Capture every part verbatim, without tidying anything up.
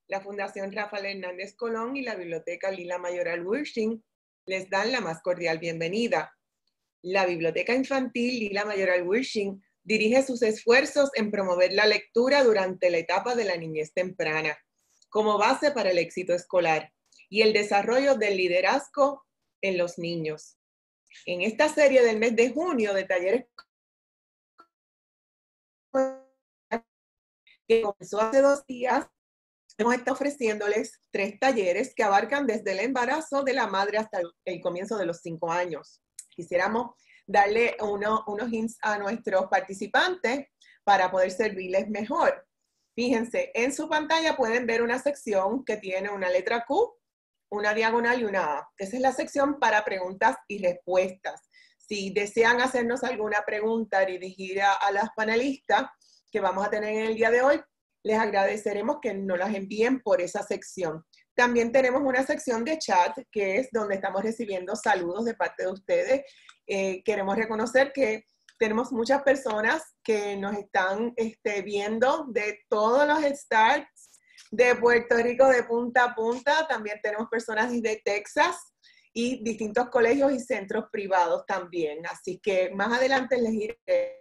La Fundación Rafael Hernández Colón y la Biblioteca Lila Mayoral Wersching les dan la más cordial bienvenida. La Biblioteca Infantil Lila Mayoral Wersching dirige sus esfuerzos en promover la lectura durante la etapa de la niñez temprana, como base para el éxito escolar y el desarrollo del liderazgo en los niños. En esta serie del mes de junio de talleres que comenzó hace dos días, hemos estado ofreciéndoles tres talleres que abarcan desde el embarazo de la madre hasta el comienzo de los cinco años. Quisiéramos darle uno, unos hints a nuestros participantes para poder servirles mejor. Fíjense, en su pantalla pueden ver una sección que tiene una letra Q, una diagonal y una A. Esa es la sección para preguntas y respuestas. Si desean hacernos alguna pregunta dirigida a las panelistas que vamos a tener en el día de hoy, les agradeceremos que nos las envíen por esa sección. También tenemos una sección de chat, que es donde estamos recibiendo saludos de parte de ustedes. Eh, queremos reconocer que tenemos muchas personas que nos están este, viendo de todos los starts de Puerto Rico de punta a punta. También tenemos personas de Texas y distintos colegios y centros privados también. Así que más adelante les iré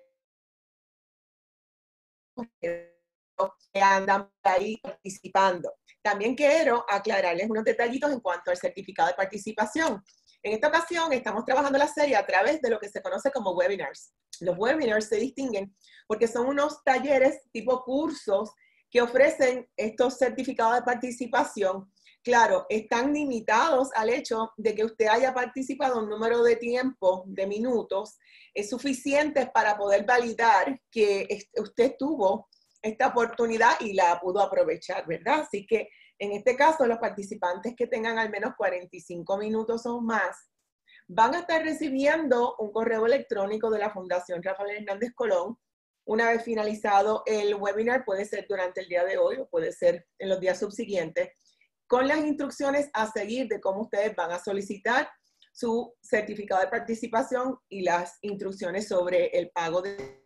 que andan ahí participando. También quiero aclararles unos detallitos en cuanto al certificado de participación. En esta ocasión estamos trabajando la serie a través de lo que se conoce como webinars. Los webinars se distinguen porque son unos talleres tipo cursos que ofrecen estos certificados de participación. Claro, están limitados al hecho de que usted haya participado un número de tiempo, de minutos, es suficiente para poder validar que usted tuvo esta oportunidad y la pudo aprovechar, ¿verdad? Así que en este caso, los participantes que tengan al menos cuarenta y cinco minutos o más van a estar recibiendo un correo electrónico de la Fundación Rafael Hernández Colón. Una vez finalizado el webinar, puede ser durante el día de hoy o puede ser en los días subsiguientes, con las instrucciones a seguir de cómo ustedes van a solicitar su certificado de participación y las instrucciones sobre el pago de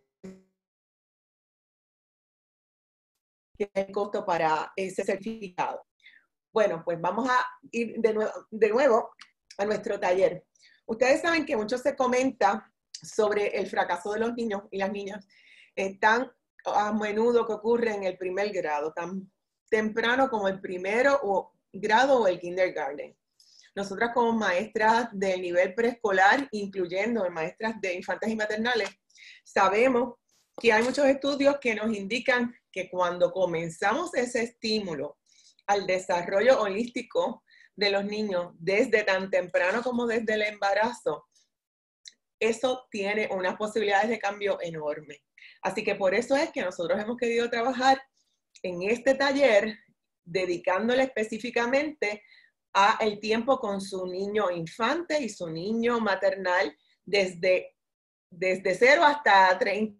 el costo para ese certificado. Bueno, pues vamos a ir de nuevo, de nuevo a nuestro taller. Ustedes saben que mucho se comenta sobre el fracaso de los niños y las niñas eh, tan a menudo que ocurre en el primer grado, tan temprano como el primero o grado o el kindergarten. Nosotras como maestras del nivel preescolar, incluyendo maestras de infantes y maternales, sabemos que hay muchos estudios que nos indican que cuando comenzamos ese estímulo al desarrollo holístico de los niños desde tan temprano como desde el embarazo, eso tiene unas posibilidades de cambio enormes. Así que por eso es que nosotros hemos querido trabajar en este taller dedicándole específicamente a el tiempo con su niño infante y su niño maternal desde, desde cero hasta treinta.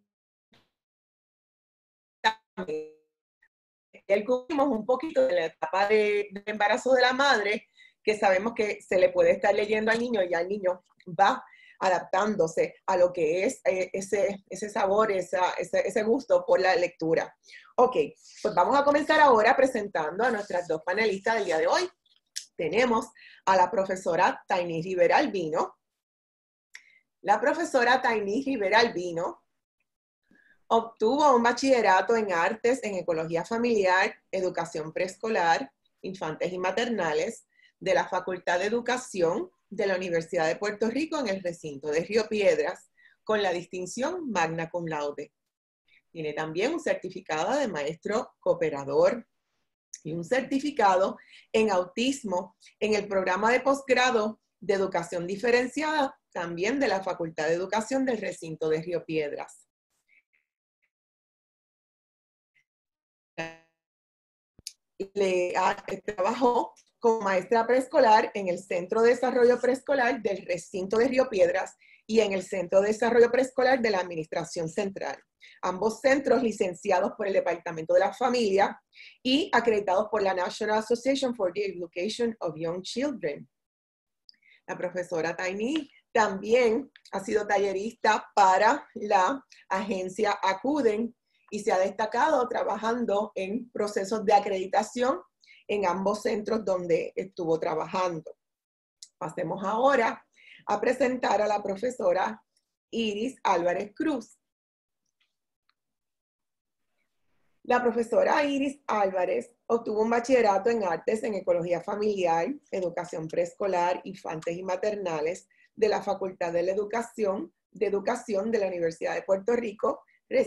El cubrimos un poquito de la etapa de, de embarazo de la madre, que sabemos que se le puede estar leyendo al niño y al niño va adaptándose a lo que es eh, ese, ese sabor, esa, ese, ese gusto por la lectura. Ok, pues vamos a comenzar ahora presentando a nuestras dos panelistas del día de hoy. Tenemos a la profesora Tainí Rivera Albino. La profesora Tainí Rivera Albino obtuvo un bachillerato en artes en ecología familiar, educación preescolar, infantes y maternales de la Facultad de Educación de la Universidad de Puerto Rico en el recinto de Río Piedras con la distinción magna cum laude. Tiene también un certificado de maestro cooperador y un certificado en autismo en el programa de posgrado de educación diferenciada también de la Facultad de Educación del recinto de Río Piedras. Le a, trabajó como maestra preescolar en el Centro de Desarrollo Preescolar del recinto de Río Piedras y en el Centro de Desarrollo Preescolar de la Administración Central. Ambos centros licenciados por el Departamento de la Familia y acreditados por la National Association for the Education of Young Children. La profesora Tainí también ha sido tallerista para la agencia ACUDEN y se ha destacado trabajando en procesos de acreditación en ambos centros donde estuvo trabajando. Pasemos ahora a presentar a la profesora Iris Álvarez Cruz. La profesora Iris Álvarez obtuvo un bachillerato en artes en ecología familiar, educación preescolar, infantes y maternales de la Facultad de la Educación de Educación de la Universidad de Puerto Rico,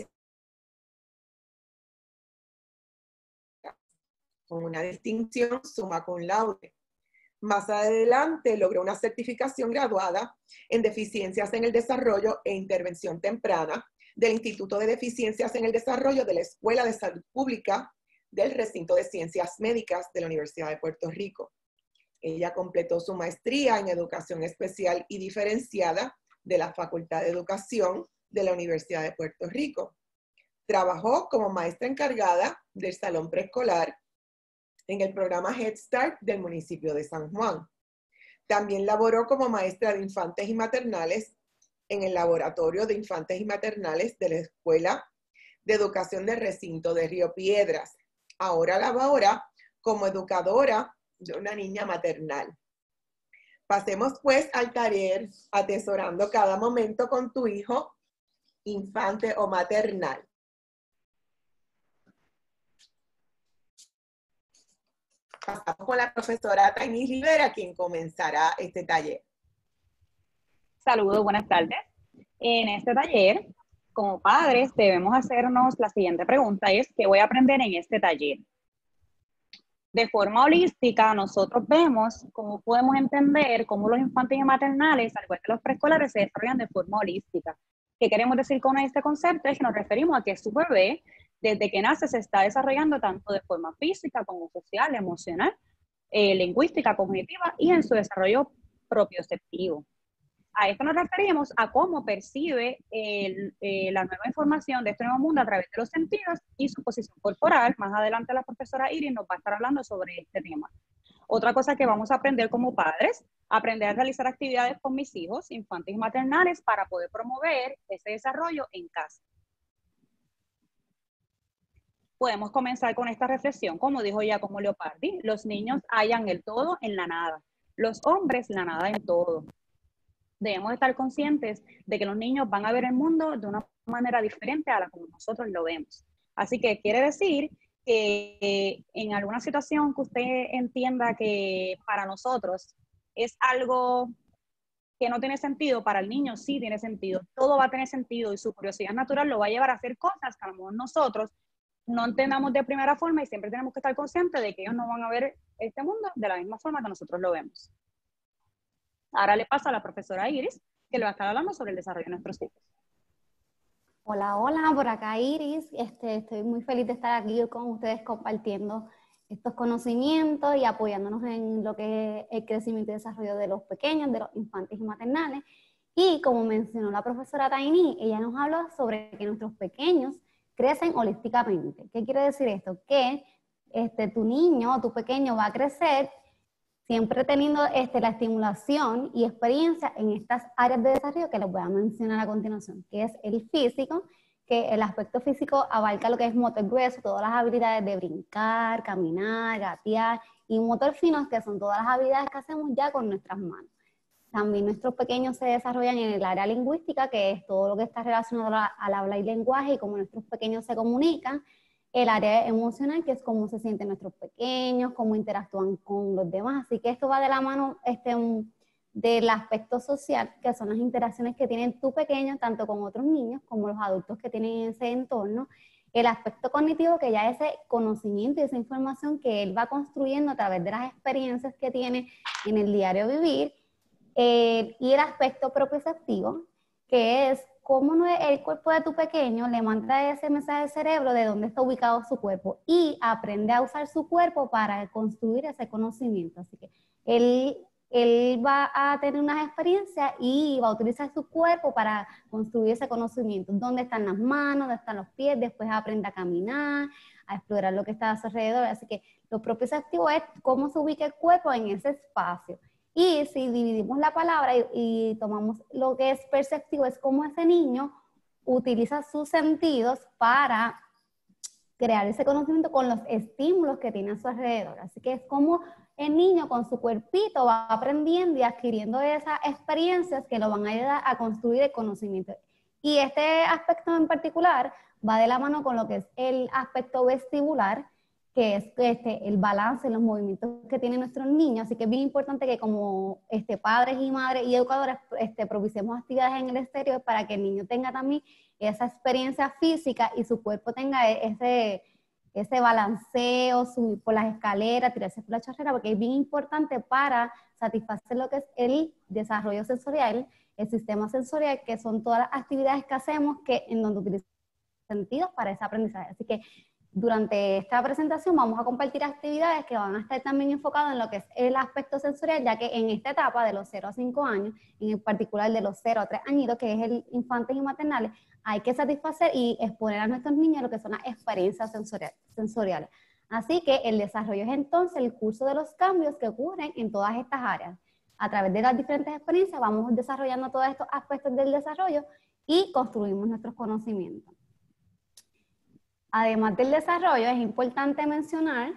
con una distinción summa cum laude. Más adelante logró una certificación graduada en deficiencias en el desarrollo e intervención temprana del Instituto de Deficiencias en el Desarrollo de la Escuela de Salud Pública del Recinto de Ciencias Médicas de la Universidad de Puerto Rico. Ella completó su maestría en Educación Especial y Diferenciada de la Facultad de Educación de la Universidad de Puerto Rico. Trabajó como maestra encargada del salón preescolar en el programa Head Start del municipio de San Juan. También laboró como maestra de infantes y maternales en el laboratorio de infantes y maternales de la Escuela de Educación del Recinto de Río Piedras. Ahora labora como educadora de una niña maternal. Pasemos pues al taller Atesorando cada momento con tu hijo, infante o maternal. Pasamos con la profesora Tainy Rivera, quien comenzará este taller. Saludos, buenas tardes. En este taller, como padres, debemos hacernos la siguiente pregunta, es ¿qué voy a aprender en este taller? De forma holística, nosotros vemos cómo podemos entender cómo los infantes y maternales, al igual que los preescolares, se desarrollan de forma holística. ¿Qué queremos decir con este concepto? Es que nos referimos a que su bebé, desde que nace, se está desarrollando tanto de forma física como social, emocional, eh, lingüística, cognitiva y en su desarrollo propioceptivo. A esto nos referimos a cómo percibe el, eh, la nueva información de este nuevo mundo a través de los sentidos y su posición corporal. Más adelante la profesora Iris nos va a estar hablando sobre este tema. Otra cosa que vamos a aprender como padres, aprender a realizar actividades con mis hijos, infantes y maternales, para poder promover ese desarrollo en casa. Podemos comenzar con esta reflexión, como dijo Giacomo Leopardi, los niños hallan el todo en la nada, los hombres la nada en todo. Debemos estar conscientes de que los niños van a ver el mundo de una manera diferente a la como nosotros lo vemos. Así que quiere decir que en alguna situación que usted entienda que para nosotros es algo que no tiene sentido, para el niño sí tiene sentido. Todo va a tener sentido y su curiosidad natural lo va a llevar a hacer cosas que a lo mejor nosotros no entendamos de primera forma y siempre tenemos que estar conscientes de que ellos no van a ver este mundo de la misma forma que nosotros lo vemos. Ahora le paso a la profesora Iris, que le va a estar hablando sobre el desarrollo de nuestros hijos. Hola, hola, por acá Iris. Este, estoy muy feliz de estar aquí con ustedes compartiendo estos conocimientos y apoyándonos en lo que es el crecimiento y desarrollo de los pequeños, de los infantes y maternales. Y como mencionó la profesora Tainy, ella nos habla sobre que nuestros pequeños crecen holísticamente. ¿Qué quiere decir esto? Que este, tu niño o tu pequeño va a crecer siempre teniendo este, la estimulación y experiencia en estas áreas de desarrollo que les voy a mencionar a continuación, que es el físico, que el aspecto físico abarca lo que es motor grueso, todas las habilidades de brincar, caminar, gatear, y motor fino, que son todas las habilidades que hacemos ya con nuestras manos. También nuestros pequeños se desarrollan en el área lingüística, que es todo lo que está relacionado al habla y lenguaje y cómo nuestros pequeños se comunican. El área emocional, que es cómo se sienten nuestros pequeños, cómo interactúan con los demás. Así que esto va de la mano este, del aspecto social, que son las interacciones que tienen tu pequeño, tanto con otros niños como los adultos que tienen en ese entorno. El aspecto cognitivo, que ya es ese conocimiento y esa información que él va construyendo a través de las experiencias que tiene en el diario vivir. Eh, y el aspecto propioceptivo, que es cómo el cuerpo de tu pequeño le manda ese mensaje al cerebro de dónde está ubicado su cuerpo y aprende a usar su cuerpo para construir ese conocimiento. Así que él, él va a tener unas experiencias y va a utilizar su cuerpo para construir ese conocimiento. ¿Dónde están las manos? ¿Dónde están los pies? Después aprende a caminar, a explorar lo que está a su alrededor. Así que lo propioceptivo es cómo se ubica el cuerpo en ese espacio. Y si dividimos la palabra y, y tomamos lo que es perceptivo, es cómo ese niño utiliza sus sentidos para crear ese conocimiento con los estímulos que tiene a su alrededor. Así que es como el niño con su cuerpito va aprendiendo y adquiriendo esas experiencias que lo van a ayudar a construir el conocimiento. Y este aspecto en particular va de la mano con lo que es el aspecto vestibular, que es este, el balance en los movimientos que tienen nuestros niños. Así que es bien importante que como este, padres y madres y educadores este, propiciemos actividades en el exterior para que el niño tenga también esa experiencia física y su cuerpo tenga ese, ese balanceo, subir por las escaleras, tirarse por la chorrera, porque es bien importante para satisfacer lo que es el desarrollo sensorial, el sistema sensorial, que son todas las actividades que hacemos que, en donde utilizamos sentidos para ese aprendizaje. Así que durante esta presentación vamos a compartir actividades que van a estar también enfocadas en lo que es el aspecto sensorial, ya que en esta etapa de los cero a cinco años, en particular de los cero a tres añitos, que es el infantes y maternales, hay que satisfacer y exponer a nuestros niños lo que son las experiencias sensorial, sensoriales. Así que el desarrollo es entonces el curso de los cambios que ocurren en todas estas áreas. A través de las diferentes experiencias vamos desarrollando todos estos aspectos del desarrollo y construimos nuestros conocimientos. Además del desarrollo, es importante mencionar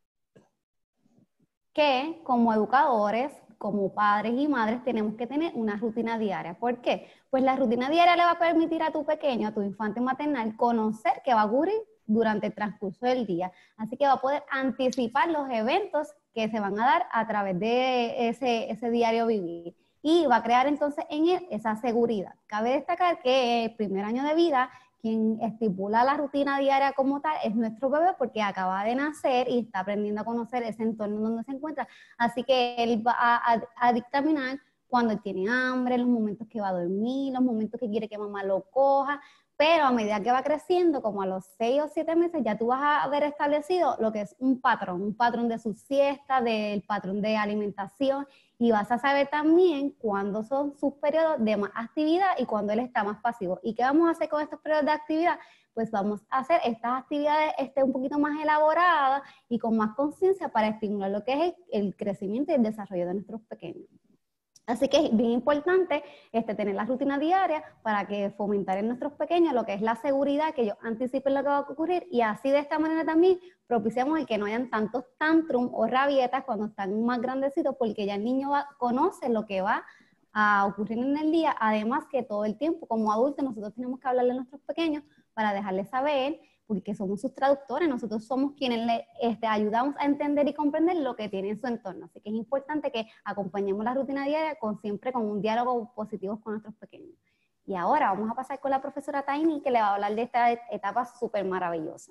que como educadores, como padres y madres, tenemos que tener una rutina diaria. ¿Por qué? Pues la rutina diaria le va a permitir a tu pequeño, a tu infante maternal, conocer qué va a ocurrir durante el transcurso del día. Así que va a poder anticipar los eventos que se van a dar a través de ese, ese diario vivir. Y va a crear entonces en él esa seguridad. Cabe destacar que el primer año de vida, quien estipula la rutina diaria como tal es nuestro bebé, porque acaba de nacer y está aprendiendo a conocer ese entorno donde se encuentra. Así que él va a, a, a dictaminar cuando él tiene hambre, los momentos que va a dormir, los momentos que quiere que mamá lo coja. Pero a medida que va creciendo, como a los seis o siete meses, ya tú vas a haber establecido lo que es un patrón, un patrón de su siesta, del patrón de alimentación, y vas a saber también cuándo son sus periodos de más actividad y cuándo él está más pasivo. ¿Y qué vamos a hacer con estos periodos de actividad? Pues vamos a hacer estas actividades este, un poquito más elaboradas y con más conciencia para estimular lo que es el, el crecimiento y el desarrollo de nuestros pequeños. Así que es bien importante este, tener la rutina diaria para que fomentar en nuestros pequeños lo que es la seguridad, que ellos anticipen lo que va a ocurrir, y así de esta manera también propiciamos el que no hayan tantos tantrum o rabietas cuando están más grandecitos, porque ya el niño va, conoce lo que va a ocurrir en el día. Además que todo el tiempo como adultos nosotros tenemos que hablarle a nuestros pequeños para dejarles saber, porque somos sus traductores, nosotros somos quienes le este, ayudamos a entender y comprender lo que tiene en su entorno. Así que es importante que acompañemos la rutina diaria con siempre con un diálogo positivo con nuestros pequeños. Y ahora vamos a pasar con la profesora Taini, que le va a hablar de esta etapa súper maravillosa.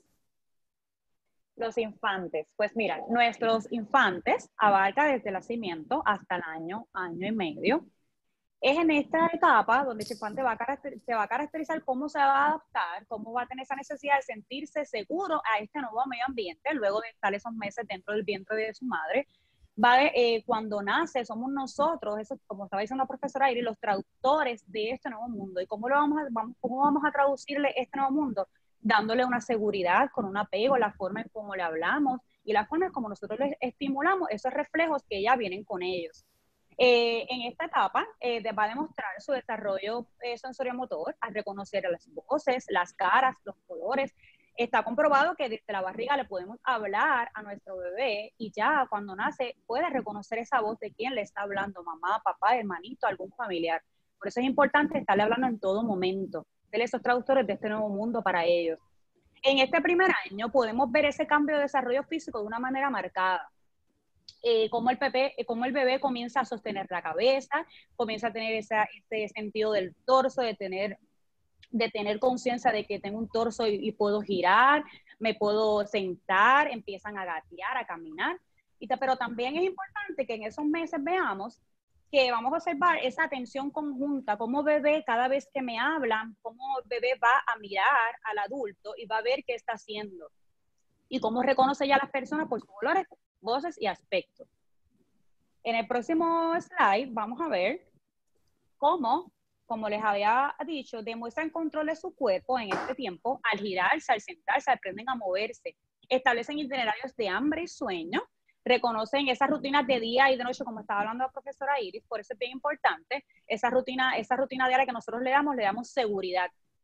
Los infantes. Pues mira, nuestros infantes abarca desde el nacimiento hasta el año, año y medio. Es en esta etapa donde el infante va a se va a caracterizar cómo se va a adaptar, cómo va a tener esa necesidad de sentirse seguro a este nuevo medio ambiente, luego de estar esos meses dentro del vientre de su madre. Va de, eh, cuando nace, somos nosotros, eso, como estaba diciendo la profesora Iris, los traductores de este nuevo mundo. ¿Y cómo, lo vamos a, vamos, cómo vamos a traducirle este nuevo mundo? Dándole una seguridad, con un apego, la forma en cómo le hablamos y la forma en cómo nosotros les estimulamos esos reflejos que ya vienen con ellos. Eh, en esta etapa eh, va a demostrar su desarrollo eh, sensoriomotor al reconocer las voces, las caras, los colores. Está comprobado que desde la barriga le podemos hablar a nuestro bebé y ya cuando nace puede reconocer esa voz de quién le está hablando, mamá, papá, hermanito, algún familiar. Por eso es importante estarle hablando en todo momento, ser esos traductores de este nuevo mundo para ellos. En este primer año podemos ver ese cambio de desarrollo físico de una manera marcada. Eh, cómo, el bebé, eh, cómo el bebé comienza a sostener la cabeza, comienza a tener esa, ese sentido del torso, de tener, de tener conciencia de que tengo un torso y, y puedo girar, me puedo sentar, empiezan a gatear, a caminar. Y, pero también es importante que en esos meses veamos que vamos a observar esa atención conjunta, cómo bebé cada vez que me hablan, cómo el bebé va a mirar al adulto y va a ver qué está haciendo. Y cómo reconoce ya a las personas por sus colores, voces y aspectos. En el próximo slide vamos a ver cómo, como les había dicho, demuestran control de su cuerpo en este tiempo al girarse, al sentarse, aprenden a moverse, establecen itinerarios de hambre y sueño, reconocen esas rutinas de día y de noche, como estaba hablando la profesora Iris. Por eso es bien importante esa rutina, esa rutina diaria que nosotros le damos, le damos seguridad.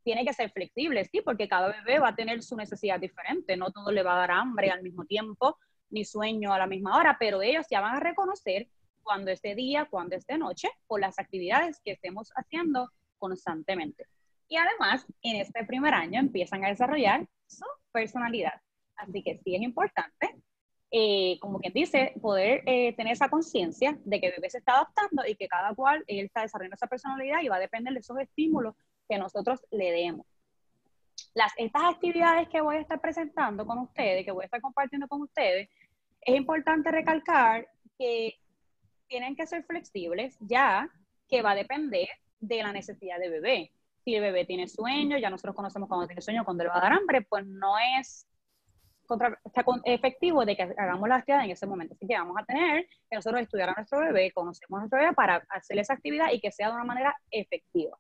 tiene que ser flexible, ¿sí? Porque cada bebé va a tener su necesidad diferente, no todo le va a dar hambre al mismo tiempo, ni sueño a la misma hora, pero ellos ya van a reconocer cuando es de día, cuando es de noche, por las actividades que estemos haciendo constantemente. Y además, en este primer año empiezan a desarrollar su personalidad. Así que sí es importante, eh, como quien dice, poder eh, tener esa conciencia de que el bebé se está adaptando y que cada cual él está desarrollando esa personalidad y va a depender de esos estímulos que nosotros le demos. Las, estas actividades que voy a estar presentando con ustedes, que voy a estar compartiendo con ustedes, es importante recalcar que tienen que ser flexibles, ya que va a depender de la necesidad del bebé. Si el bebé tiene sueño, ya nosotros conocemos cuando tiene sueño, cuando le va a dar hambre, pues no es contra, está con, efectivo de que hagamos la actividad en ese momento. Así que vamos a tener que nosotros estudiar a nuestro bebé, conocemos a nuestro bebé para hacer esa actividad y que sea de una manera efectiva.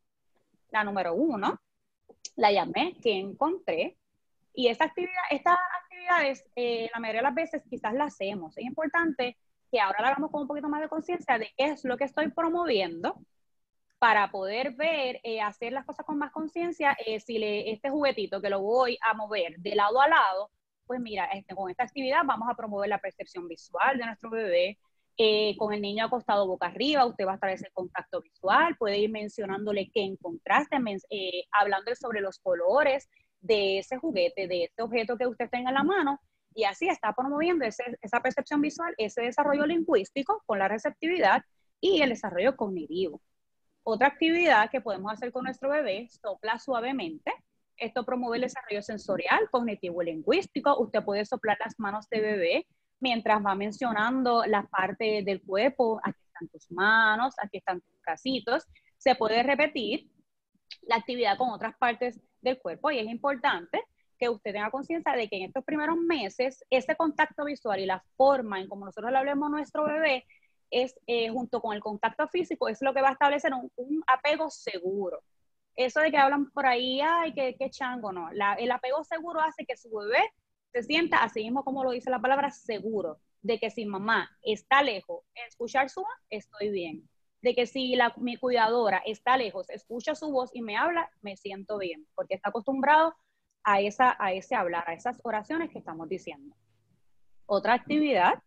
La número uno, la llamé, que encontré, y esta actividad, estas actividades, eh, la mayoría de las veces quizás las hacemos. Es importante que ahora la hagamos con un poquito más de conciencia de qué es lo que estoy promoviendo para poder ver, eh, hacer las cosas con más conciencia. Eh, si le, este juguetito que lo voy a mover de lado a lado, pues mira, este, con esta actividad vamos a promover la percepción visual de nuestro bebé. Eh, con el niño acostado boca arriba, usted va a establecer contacto visual, puede ir mencionándole qué encontraste, eh, hablándole sobre los colores de ese juguete, de este objeto que usted tenga en la mano, y así está promoviendo ese, esa percepción visual, ese desarrollo lingüístico con la receptividad y el desarrollo cognitivo. Otra actividad que podemos hacer con nuestro bebé, sopla suavemente. Esto promueve el desarrollo sensorial, cognitivo y lingüístico. Usted puede soplar las manos de bebé mientras va mencionando las partes del cuerpo. Aquí están tus manos, aquí están tus bracitos. Se puede repetir la actividad con otras partes del cuerpo y es importante que usted tenga conciencia de que en estos primeros meses ese contacto visual y la forma en como nosotros le hablemos a nuestro bebé es, eh, junto con el contacto físico, es lo que va a establecer un, un apego seguro. Eso de que hablan por ahí, ay, qué, qué chango, no. La, el apego seguro hace que su bebé se sienta, así mismo como lo dice la palabra, seguro, de que si mamá está lejos, escuchar su voz, estoy bien. De que si la, mi cuidadora está lejos, escucha su voz y me habla, me siento bien, porque está acostumbrado a, esa, a ese hablar, a esas oraciones que estamos diciendo. Otra actividad,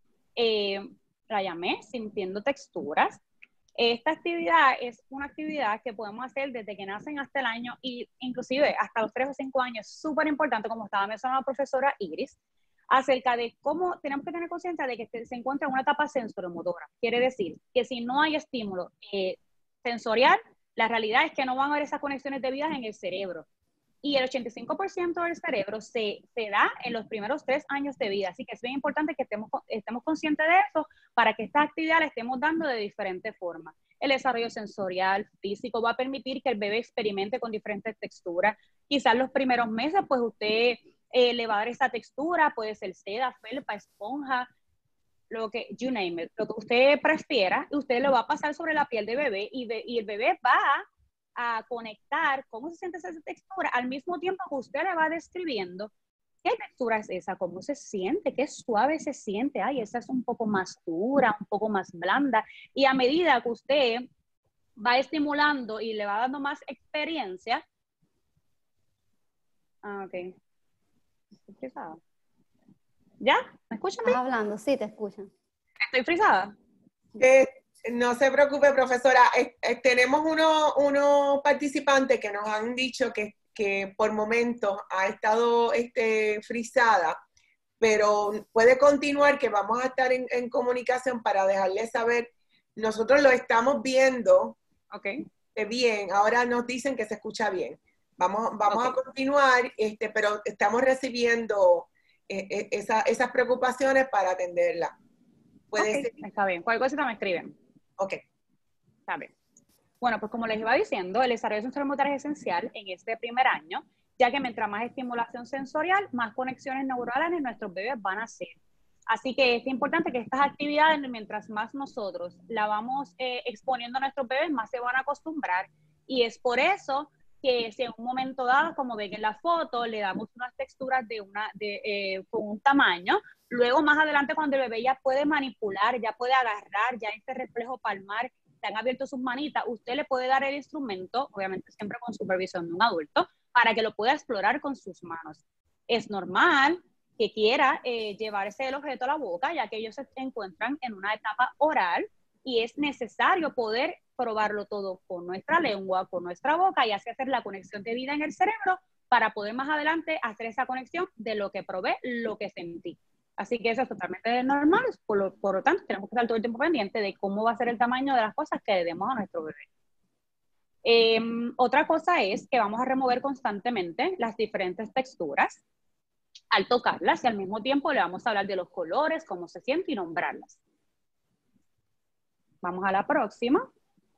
eh, la llamé sintiendo texturas. Esta actividad es una actividad que podemos hacer desde que nacen hasta el año y inclusive hasta los tres o cinco años. Es súper importante, como estaba mencionando la profesora Iris, acerca de cómo tenemos que tener conciencia de que se encuentra en una etapa sensoromotora. Quiere decir que si no hay estímulo eh, sensorial, la realidad es que no van a haber esas conexiones debidas en el cerebro. Y el ochenta y cinco por ciento del cerebro se, se da en los primeros tres años de vida. Así que es bien importante que estemos, estemos conscientes de eso para que esta actividad la estemos dando de diferentes formas. El desarrollo sensorial, físico, va a permitir que el bebé experimente con diferentes texturas. Quizás los primeros meses, pues usted eh, le va a dar esa textura, puede ser seda, felpa, esponja, lo que, you name it, lo que usted prefiera, y usted lo va a pasar sobre la piel del bebé y, be, y el bebé va a a conectar cómo se siente esa textura al mismo tiempo que usted le va describiendo qué textura es esa, cómo se siente, qué suave se siente, ay, esa es un poco más dura, un poco más blanda, y a medida que usted va estimulando y le va dando más experiencia, ah, ok, estoy frisada, ¿ya? ¿Me escuchan? ¿Estás hablando? Sí, te escuchan. ¿Estoy frisada? Eh, No se preocupe, profesora. Eh, eh, tenemos unos uno participantes que nos han dicho que, que por momentos ha estado este, frisada, pero puede continuar, que vamos a estar en, en comunicación para dejarles saber. Nosotros lo estamos viendo okay. bien, ahora nos dicen que se escucha bien. Vamos, vamos okay. a continuar, este, pero estamos recibiendo eh, eh, esa, esas preocupaciones para atenderlas. Puede okay. ser. Está bien, cualquier cosita me escriben. Ok. Está bien. Bueno, pues como les iba diciendo, el desarrollo sensorial es esencial en este primer año, ya que mientras más estimulación sensorial, más conexiones neuronales nuestros bebés van a hacer. Así que es importante que estas actividades, mientras más nosotros la vamos eh, exponiendo a nuestros bebés, más se van a acostumbrar. Y es por eso que si en un momento dado, como ven en la foto, le damos unas texturas de una, de, eh, con un tamaño, luego más adelante cuando el bebé ya puede manipular, ya puede agarrar, ya este reflejo palmar, que han abierto sus manitas, usted le puede dar el instrumento, obviamente siempre con supervisión de un adulto, para que lo pueda explorar con sus manos. Es normal que quiera eh, llevarse el objeto a la boca, ya que ellos se encuentran en una etapa oral y es necesario poder probarlo todo con nuestra lengua, con nuestra boca y así hacer la conexión de vida en el cerebro para poder más adelante hacer esa conexión de lo que probé, lo que sentí. Así que eso es totalmente normal, por lo, por lo tanto tenemos que estar todo el tiempo pendiente de cómo va a ser el tamaño de las cosas que le demos a nuestro bebé. Eh, otra cosa es que vamos a remover constantemente las diferentes texturas al tocarlas y al mismo tiempo le vamos a hablar de los colores, cómo se siente y nombrarlas. Vamos a la próxima.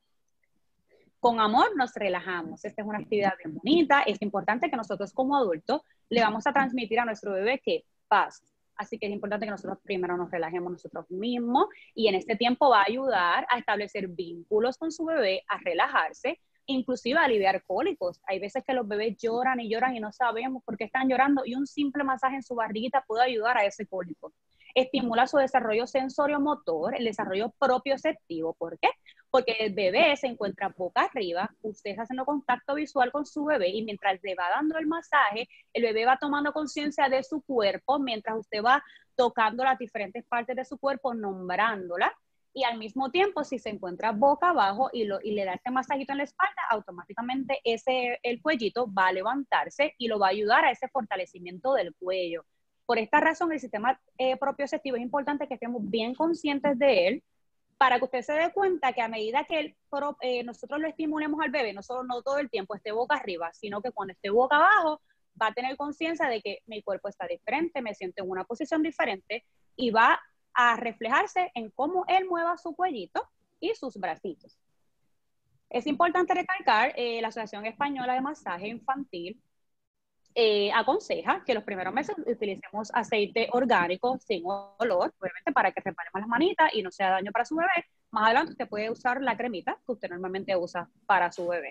Con amor nos relajamos. Esta es una actividad bien bonita. Es importante que nosotros como adultos le vamos a transmitir a nuestro bebé que paz. Así que es importante que nosotros primero nos relajemos nosotros mismos y en este tiempo va a ayudar a establecer vínculos con su bebé, a relajarse, inclusive a aliviar cólicos. Hay veces que los bebés lloran y lloran y no sabemos por qué están llorando y un simple masaje en su barriguita puede ayudar a ese cólico. Estimula su desarrollo sensorio-motor, el desarrollo propioceptivo. ¿Por qué? Porque el bebé se encuentra boca arriba, usted está haciendo contacto visual con su bebé y mientras le va dando el masaje, el bebé va tomando conciencia de su cuerpo mientras usted va tocando las diferentes partes de su cuerpo, nombrándola. Y al mismo tiempo, si se encuentra boca abajo y, lo, y le da este masajito en la espalda, automáticamente ese, el cuellito va a levantarse y lo va a ayudar a ese fortalecimiento del cuello. Por esta razón, el sistema eh, propioceptivo es importante que estemos bien conscientes de él para que usted se dé cuenta que a medida que el, eh, nosotros lo estimulemos al bebé, no solo no todo el tiempo esté boca arriba, sino que cuando esté boca abajo, va a tener conciencia de que mi cuerpo está diferente, me siento en una posición diferente y va a reflejarse en cómo él mueva su cuellito y sus bracitos. Es importante recalcar, eh, la Asociación Española de Masaje Infantil eh, aconseja que los primeros meses utilicemos aceite orgánico sin olor, obviamente para que repare más las manitas y no sea daño para su bebé. Más adelante usted puede usar la cremita que usted normalmente usa para su bebé.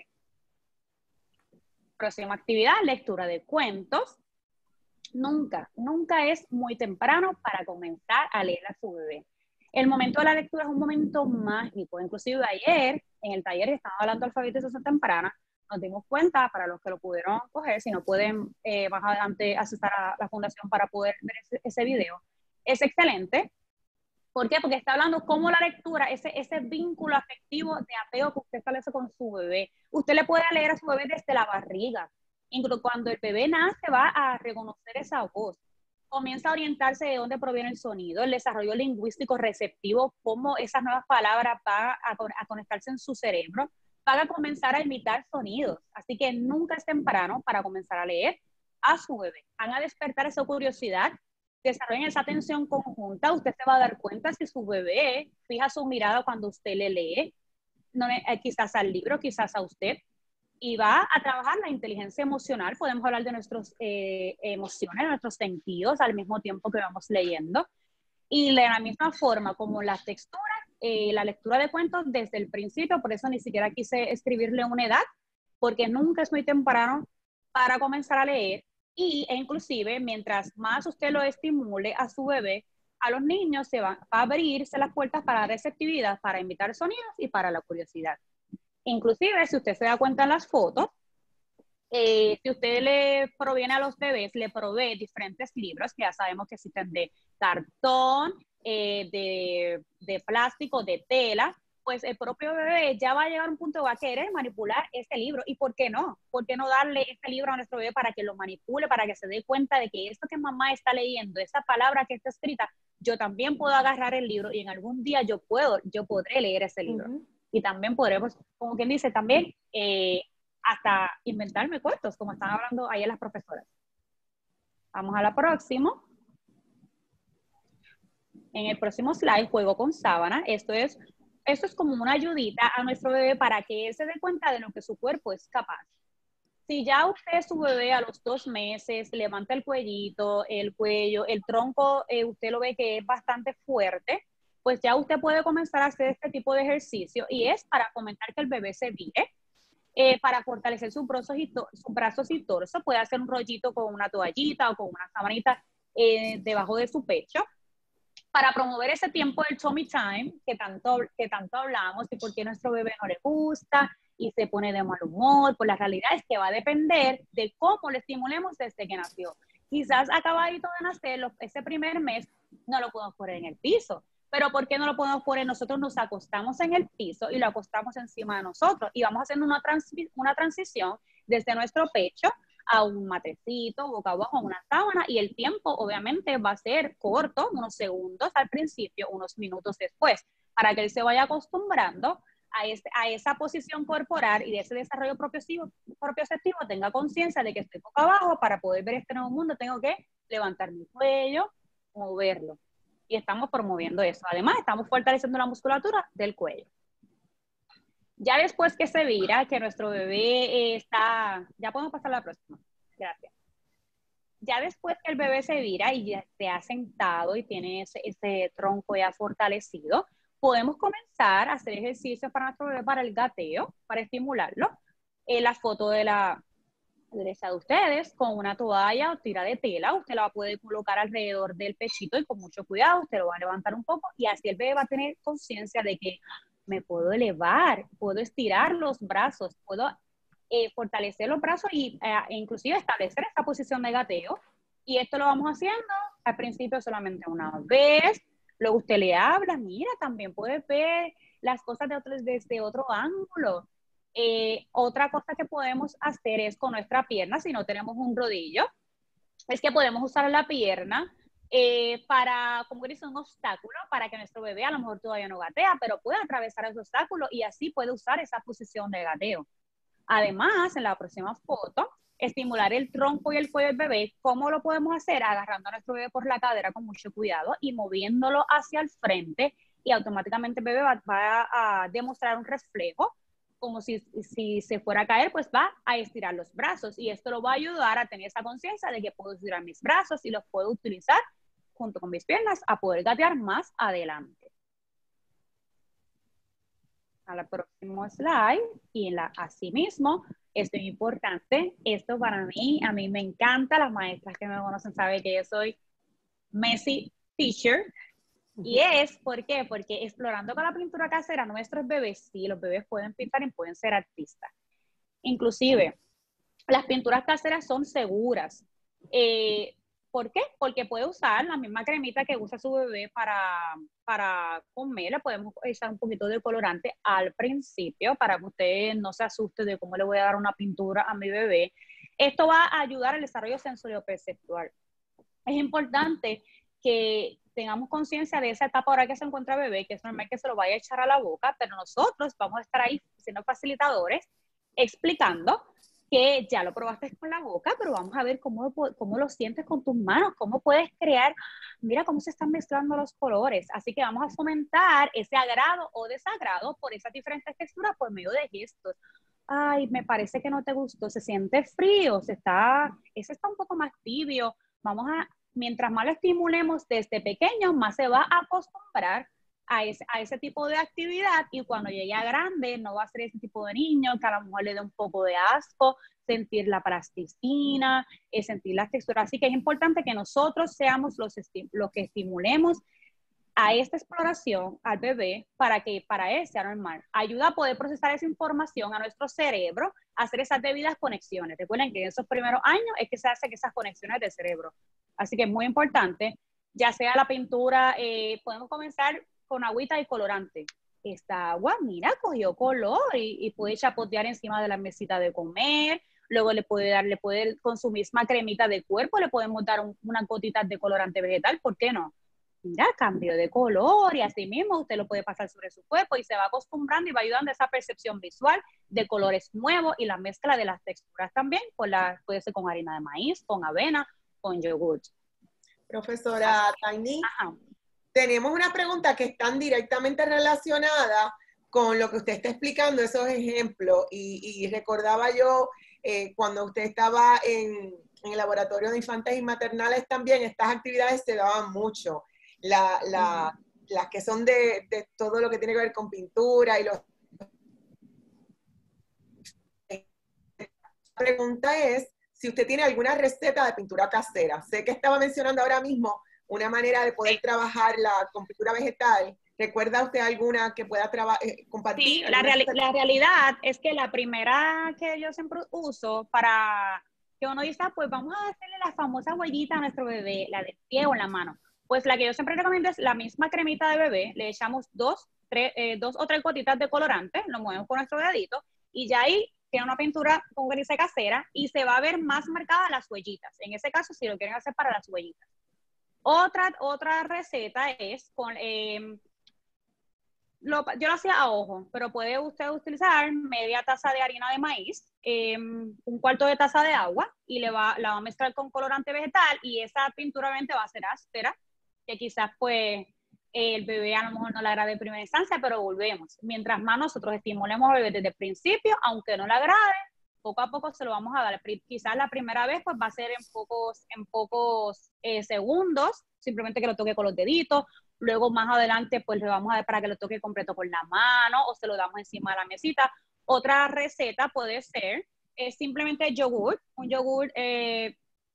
Próxima actividad, lectura de cuentos. Nunca, nunca es muy temprano para comenzar a leer a su bebé. El momento de la lectura es un momento mágico. Inclusive ayer, en el taller que estaba hablando de alfabetización temprana, nos dimos cuenta, para los que lo pudieron coger, si no pueden eh, más adelante accesar a la fundación para poder ver ese, ese video, es excelente. ¿Por qué? Porque está hablando cómo la lectura, ese, ese vínculo afectivo de apego que usted establece con su bebé. Usted le puede leer a su bebé desde la barriga. Incluso cuando el bebé nace va a reconocer esa voz. Comienza a orientarse de dónde proviene el sonido, el desarrollo lingüístico receptivo, cómo esas nuevas palabras van a, a conectarse en su cerebro, van a comenzar a imitar sonidos. Así que nunca es temprano para comenzar a leer a su bebé. Van a despertar esa curiosidad, desarrollen esa atención conjunta. Usted se va a dar cuenta si su bebé fija su mirada cuando usted le lee, no, eh, quizás al libro, quizás a usted, y va a trabajar la inteligencia emocional. Podemos hablar de nuestras eh, emociones, nuestros sentidos al mismo tiempo que vamos leyendo. Y de la misma forma como las texturas, eh, la lectura de cuentos desde el principio, por eso ni siquiera quise escribirle una edad, porque nunca es muy temprano para comenzar a leer. Y e inclusive, mientras más usted lo estimule a su bebé, a los niños se van a abrirse las puertas para la receptividad, para imitar sonidos y para la curiosidad. Inclusive, si usted se da cuenta en las fotos, eh, si usted le proviene a los bebés, le provee diferentes libros, que ya sabemos que existen de cartón, eh, de, de plástico, de tela, pues el propio bebé ya va a llegar a un punto, va a querer manipular este libro. ¿Y por qué no? ¿Por qué no darle este libro a nuestro bebé para que lo manipule, para que se dé cuenta de que esto que mamá está leyendo, esa palabra que está escrita, yo también puedo agarrar el libro y en algún día yo puedo, yo podré leer ese libro. Uh-huh. Y también podremos, como quien dice, también eh, hasta inventarme cuentos, como están hablando ayer las profesoras. Vamos a la próxima. En el próximo slide, juego con sábana. Esto es, esto es como una ayudita a nuestro bebé para que él se dé cuenta de lo que su cuerpo es capaz. Si ya usted, su bebé, a los dos meses, levanta el cuellito, el cuello, el tronco, eh, usted lo ve que es bastante fuerte, pues ya usted puede comenzar a hacer este tipo de ejercicio y es para fomentar que el bebé se vire, eh, para fortalecer sus brazos, y to sus brazos y torso. Puede hacer un rollito con una toallita o con una sabanita eh, debajo de su pecho para promover ese tiempo del tummy time que tanto, que tanto hablamos y por qué a nuestro bebé no le gusta y se pone de mal humor, pues la realidad es que va a depender de cómo le estimulemos desde que nació. Quizás acabadito de nacer, ese primer mes no lo podemos poner en el piso, pero ¿por qué no lo podemos poner? Nosotros nos acostamos en el piso y lo acostamos encima de nosotros y vamos haciendo una, trans, una transición desde nuestro pecho a un matecito, boca abajo, una sábana, y el tiempo obviamente va a ser corto, unos segundos al principio, unos minutos después, para que él se vaya acostumbrando a, este, a esa posición corporal y de ese desarrollo propioceptivo, propioceptivo tenga conciencia de que estoy boca abajo, para poder ver este nuevo mundo tengo que levantar mi cuello, moverlo, y estamos promoviendo eso. Además, estamos fortaleciendo la musculatura del cuello. Ya después que se vira, que nuestro bebé eh, está, ya podemos pasar a la próxima, gracias. Ya después que el bebé se vira y ya se ha sentado y tiene ese, ese tronco ya fortalecido, podemos comenzar a hacer ejercicios para nuestro bebé para el gateo, para estimularlo. Eh, la foto de la derecha de ustedes, con una toalla o tira de tela, usted la puede colocar alrededor del pechito y con mucho cuidado, usted lo va a levantar un poco y así el bebé va a tener conciencia de que me puedo elevar, puedo estirar los brazos, puedo eh, fortalecer los brazos y, eh, e inclusive establecer esta posición de gateo. Y esto lo vamos haciendo al principio solamente una vez, luego usted le habla, mira, también puede ver las cosas de otro, desde otro ángulo. Eh, otra cosa que podemos hacer es con nuestra pierna, si no tenemos un rodillo, es que podemos usar la pierna eh, para, como dice, un obstáculo, para que nuestro bebé a lo mejor todavía no gatea, pero puede atravesar ese obstáculo y así puede usar esa posición de gateo. Además, en la próxima foto, estimular el tronco y el cuello del bebé. ¿Cómo lo podemos hacer? Agarrando a nuestro bebé por la cadera con mucho cuidado y moviéndolo hacia el frente, y automáticamente el bebé va, va a demostrar un reflejo, como si, si se fuera a caer, pues va a estirar los brazos, y esto lo va a ayudar a tener esa conciencia de que puedo estirar mis brazos y los puedo utilizar junto con mis piernas a poder gatear más adelante. A la próxima slide, y en la, así mismo, esto es importante, esto para mí, a mí me encanta, las maestras que me conocen saben que yo soy messy teacher. Y es, ¿por qué? Porque explorando con la pintura casera, nuestros bebés, sí, los bebés pueden pintar y pueden ser artistas. Inclusive, las pinturas caseras son seguras. Eh, ¿Por qué? Porque puede usar la misma cremita que usa su bebé para, para comer. Le podemos echar un poquito de colorante al principio para que usted no se asuste de cómo le voy a dar una pintura a mi bebé. Esto va a ayudar al desarrollo sensorio-perceptual. Es importante que tengamos conciencia de esa etapa ahora que se encuentra el bebé, que es normal que se lo vaya a echar a la boca, pero nosotros vamos a estar ahí siendo facilitadores, explicando que ya lo probaste con la boca, pero vamos a ver cómo, cómo lo sientes con tus manos, cómo puedes crear, mira cómo se están mezclando los colores. Así que vamos a fomentar ese agrado o desagrado por esas diferentes texturas por medio de gestos. Ay, me parece que no te gustó, se siente frío, se está, ese está un poco más tibio. Vamos a, mientras más lo estimulemos desde pequeño, más se va a acostumbrar a ese, a ese tipo de actividad, y cuando llegue a grande no va a ser ese tipo de niño que a lo mejor le dé un poco de asco sentir la plasticina, eh, sentir las texturas. Así que es importante que nosotros seamos los, los que estimulemos a esta exploración al bebé para que para él sea normal. Ayuda a poder procesar esa información a nuestro cerebro, a hacer esas debidas conexiones. Recuerden que en esos primeros años es que se hacen esas conexiones del cerebro. Así que es muy importante, ya sea la pintura, eh, podemos comenzar con agüita y colorante. Esta agua, mira, cogió color y, y puede chapotear encima de la mesita de comer. Luego le puede dar, le puede, con su misma cremita de cuerpo, le podemos dar un, unas gotitas de colorante vegetal, ¿por qué no? Mira, cambio de color, y así mismo usted lo puede pasar sobre su cuerpo y se va acostumbrando y va ayudando a esa percepción visual de colores nuevos y la mezcla de las texturas también, con la, puede ser con harina de maíz, con avena, con yogur. Profesora Tiny, tenemos una pregunta que están directamente relacionada con lo que usted está explicando, esos ejemplos, y, y recordaba yo eh, cuando usted estaba en, en el laboratorio de infantes y maternales también, estas actividades se daban mucho. La, la, uh-huh. Las que son de, de todo lo que tiene que ver con pintura y los... La pregunta es si usted tiene alguna receta de pintura casera. Sé que estaba mencionando ahora mismo una manera de poder trabajar la con pintura vegetal. ¿Recuerda usted alguna que pueda eh, compartir? Sí, la, reali la realidad es que la primera que yo siempre uso para que uno dice, ah, pues vamos a hacerle la famosa huellita a nuestro bebé, la del pie o la mano. Pues la que yo siempre recomiendo es la misma cremita de bebé, le echamos dos, tres, eh, dos o tres gotitas de colorante, lo movemos con nuestro dedito y ya ahí tiene una pintura con gris casera y se va a ver más marcadas las huellitas. En ese caso, si lo quieren hacer para las huellitas. Otra, otra receta es con... Eh, Lo, yo lo hacía a ojo, pero puede usted utilizar media taza de harina de maíz, eh, un cuarto de taza de agua y le va, la va a mezclar con colorante vegetal y esa pintura obviamente va a ser áspera, que quizás pues eh, el bebé a lo mejor no le agrade en primera instancia, pero volvemos. Mientras más nosotros estimulemos al bebé desde el principio, aunque no le agrade, poco a poco se lo vamos a dar. Quizás la primera vez pues va a ser en pocos, en pocos eh, segundos, simplemente que lo toque con los deditos. Luego más adelante pues le vamos a dar para que lo toque completo con la mano o se lo damos encima de la mesita. Otra receta puede ser eh, simplemente yogur, un yogur eh,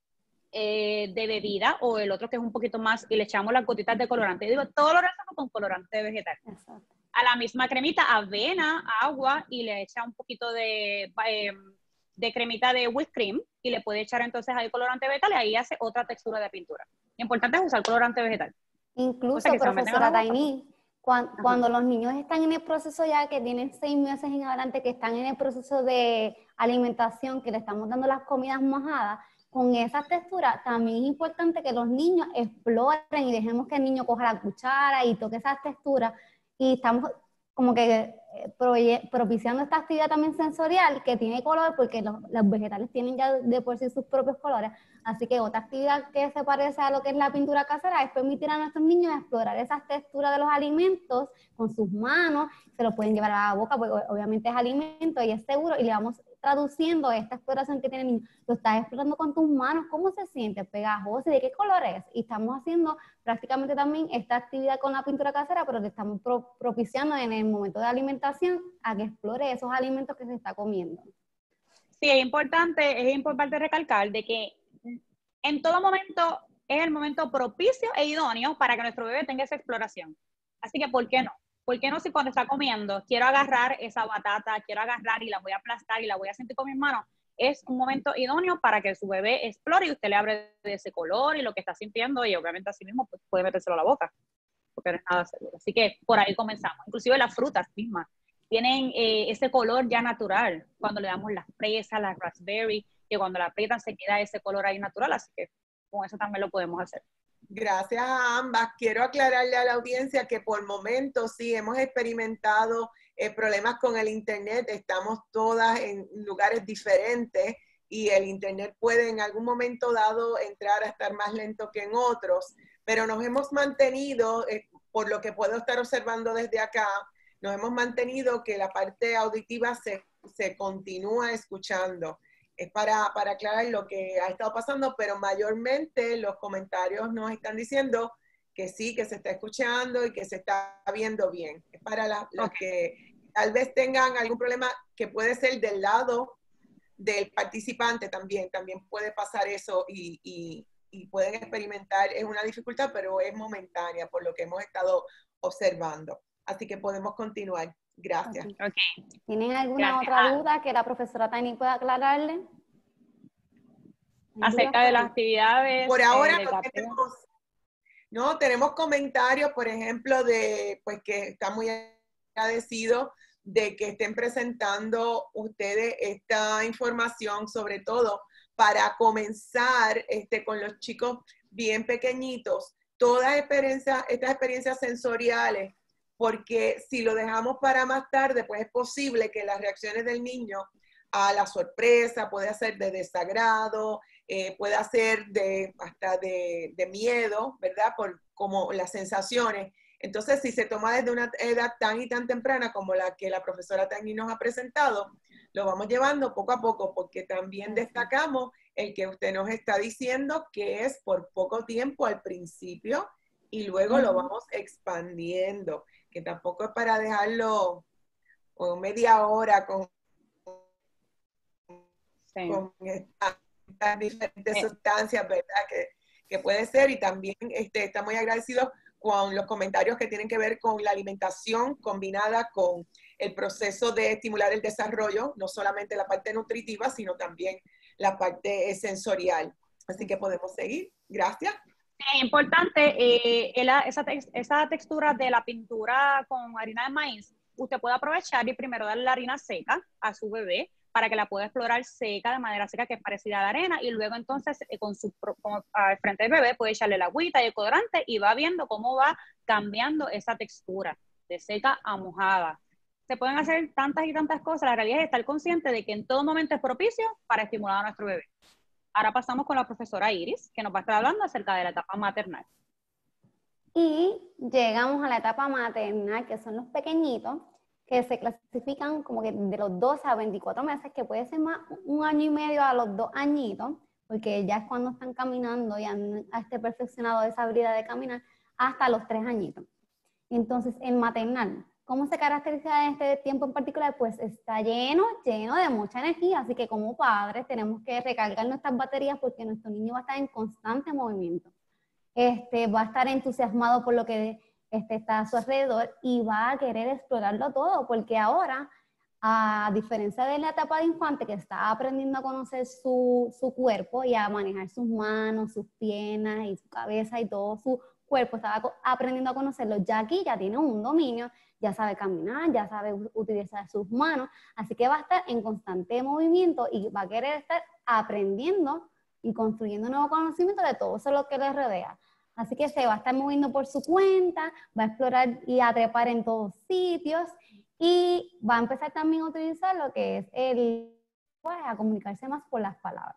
eh, de bebida o el otro que es un poquito más y le echamos las gotitas de colorante. Yo digo, todo lo recetamos con colorante vegetal. Exacto. A la misma cremita, avena, agua y le echa un poquito de, eh, de cremita de whipped cream y le puede echar entonces ahí colorante vegetal y ahí hace otra textura de pintura. Lo importante es usar colorante vegetal. Incluso, profesora Tainy, cuando, cuando los niños están en el proceso ya que tienen seis meses en adelante, que están en el proceso de alimentación, que le estamos dando las comidas mojadas, con esa textura también es importante que los niños exploren y dejemos que el niño coja la cuchara y toque esas texturas y estamos como que propiciando esta actividad también sensorial que tiene color porque los, los vegetales tienen ya de por sí sus propios colores. Así que otra actividad que se parece a lo que es la pintura casera es permitir a nuestros niños explorar esas texturas de los alimentos con sus manos, se lo pueden llevar a la boca porque obviamente es alimento y es seguro y le vamos traduciendo esta exploración que tiene el niño. Lo estás explorando con tus manos, ¿cómo se siente? Pegajoso, ¿y de qué color es? Y estamos haciendo prácticamente también esta actividad con la pintura casera, pero le estamos pro propiciando en el momento de alimentación a que explore esos alimentos que se está comiendo. Sí, es importante, es importante recalcar de que en todo momento es el momento propicio e idóneo para que nuestro bebé tenga esa exploración. Así que, ¿por qué no? ¿Por qué no si cuando está comiendo quiero agarrar esa batata, quiero agarrar y la voy a aplastar y la voy a sentir con mis manos? Es un momento idóneo para que su bebé explore y usted le abre de ese color y lo que está sintiendo y obviamente así mismo pues, puede metérselo a la boca, porque no es nada seguro. Así que por ahí comenzamos. Inclusive las frutas mismas tienen eh, ese color ya natural cuando le damos las fresas, las raspberry, que cuando la aprietan se queda ese color ahí natural, así que con eso también lo podemos hacer. Gracias a ambas. Quiero aclararle a la audiencia que por momentos sí hemos experimentado eh, problemas con el internet, estamos todas en lugares diferentes y el internet puede en algún momento dado entrar a estar más lento que en otros, pero nos hemos mantenido, eh, por lo que puedo estar observando desde acá, nos hemos mantenido que la parte auditiva se, se continúa escuchando. Es para, para aclarar lo que ha estado pasando, pero mayormente los comentarios nos están diciendo que sí, que se está escuchando y que se está viendo bien. Es para las, las okay. que tal vez tengan algún problema que puede ser del lado del participante también. También puede pasar eso y, y, y pueden experimentar, es una dificultad, pero es momentánea por lo que hemos estado observando. Así que podemos continuar. Gracias. Okay. Okay. ¿Tienen alguna Gracias. otra duda que la profesora Tainy pueda aclararle? Acerca de las actividades. Por ahora eh, no, tenemos, no tenemos comentarios, por ejemplo, de pues que están muy agradecidos de que estén presentando ustedes esta información, sobre todo para comenzar este, con los chicos bien pequeñitos, todas experiencias, estas experiencias sensoriales, porque si lo dejamos para más tarde, pues es posible que las reacciones del niño a la sorpresa puede ser de desagrado, eh, puede ser de, hasta de, de miedo, ¿verdad? Por como las sensaciones. Entonces, si se toma desde una edad tan y tan temprana como la que la profesora Tainy nos ha presentado, lo vamos llevando poco a poco, porque también destacamos el que usted nos está diciendo que es por poco tiempo al principio y luego uh-huh. lo vamos expandiendo, que tampoco es para dejarlo o media hora con, sí. con estas, estas diferentes eh. sustancias, ¿verdad? Que, que puede ser, y también este, estamos muy agradecidos con los comentarios que tienen que ver con la alimentación combinada con el proceso de estimular el desarrollo, no solamente la parte nutritiva, sino también la parte sensorial. Así que podemos seguir. Gracias. Es importante, eh, esa, esa textura de la pintura con harina de maíz, usted puede aprovechar y primero darle la harina seca a su bebé para que la pueda explorar seca, de manera seca, que es parecida a la arena, y luego entonces eh, con su, con, al frente del bebé puede echarle la agüita y el colorante y va viendo cómo va cambiando esa textura de seca a mojada. Se pueden hacer tantas y tantas cosas. La realidad es estar consciente de que en todo momento es propicio para estimular a nuestro bebé. Ahora pasamos con la profesora Iris, que nos va a estar hablando acerca de la etapa maternal. Y llegamos a la etapa maternal, que son los pequeñitos, que se clasifican como que de los doce a veinticuatro meses, que puede ser más un año y medio a los dos añitos, porque ya es cuando están caminando y han este perfeccionado esa habilidad de caminar, hasta los tres añitos. Entonces, en maternal, ¿cómo se caracteriza este tiempo en particular? Pues está lleno, lleno de mucha energía, así que como padres tenemos que recargar nuestras baterías porque nuestro niño va a estar en constante movimiento. Este, va a estar entusiasmado por lo que este, está a su alrededor y va a querer explorarlo todo, porque ahora, a diferencia de la etapa de infante que está aprendiendo a conocer su, su cuerpo y a manejar sus manos, sus piernas y su cabeza y todo su cuerpo, estaba aprendiendo a conocerlo, ya aquí ya tiene un dominio, ya sabe caminar, ya sabe utilizar sus manos, así que va a estar en constante movimiento y va a querer estar aprendiendo y construyendo nuevo conocimiento de todo eso lo que le rodea. Así que se va a estar moviendo por su cuenta, va a explorar y a trepar en todos sitios y va a empezar también a utilizar lo que es el, pues, a comunicarse más por las palabras.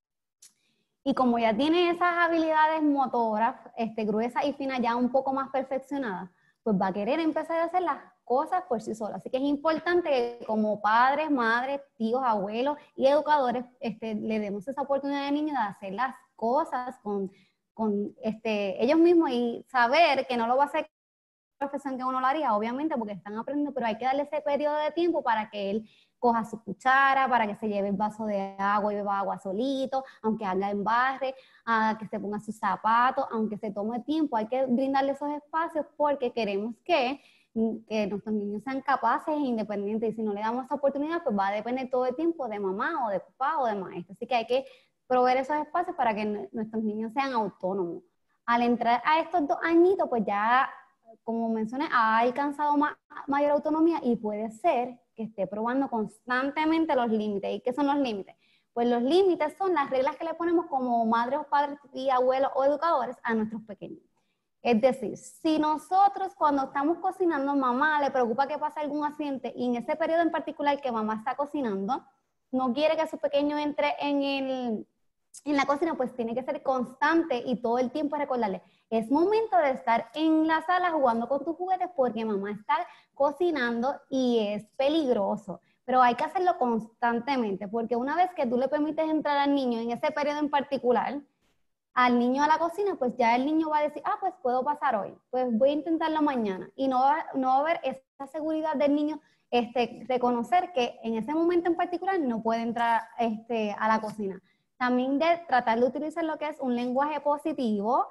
Y como ya tiene esas habilidades motoras, este, gruesas y finas ya un poco más perfeccionadas, pues va a querer empezar a hacer las cosas por sí sola. Así que es importante que como padres, madres, tíos, abuelos y educadores este, le demos esa oportunidad al niño de hacer las cosas con, con este, ellos mismos y saber que no lo va a hacer con la profesión que uno lo haría, obviamente, porque están aprendiendo, pero hay que darle ese periodo de tiempo para que él coja su cuchara, para que se lleve el vaso de agua y beba agua solito, aunque haga embarre, a que se ponga sus zapatos, aunque se tome tiempo, hay que brindarle esos espacios porque queremos que, que nuestros niños sean capaces e independientes, y si no le damos esa oportunidad, pues va a depender todo el tiempo de mamá o de papá o de maestro, así que hay que proveer esos espacios para que nuestros niños sean autónomos. Al entrar a estos dos añitos, pues ya, como mencioné, ha alcanzado ma mayor autonomía y puede ser que esté probando constantemente los límites. ¿Y qué son los límites? Pues los límites son las reglas que le ponemos como madres o padres y abuelos o educadores a nuestros pequeños. Es decir, si nosotros cuando estamos cocinando, mamá le preocupa que pase algún accidente y en ese periodo en particular que mamá está cocinando, no quiere que su pequeño entre en, el, en la cocina, pues tiene que ser constante y todo el tiempo recordarle, es momento de estar en la sala jugando con tus juguetes porque mamá está cocinando y es peligroso. Pero hay que hacerlo constantemente porque una vez que tú le permites entrar al niño en ese periodo en particular, al niño a la cocina, pues ya el niño va a decir, ah, pues puedo pasar hoy, pues voy a intentarlo mañana. Y no va, no va a haber esa seguridad del niño, este, reconocer que en ese momento en particular no puede entrar este, a la cocina. También de tratar de utilizar lo que es un lenguaje positivo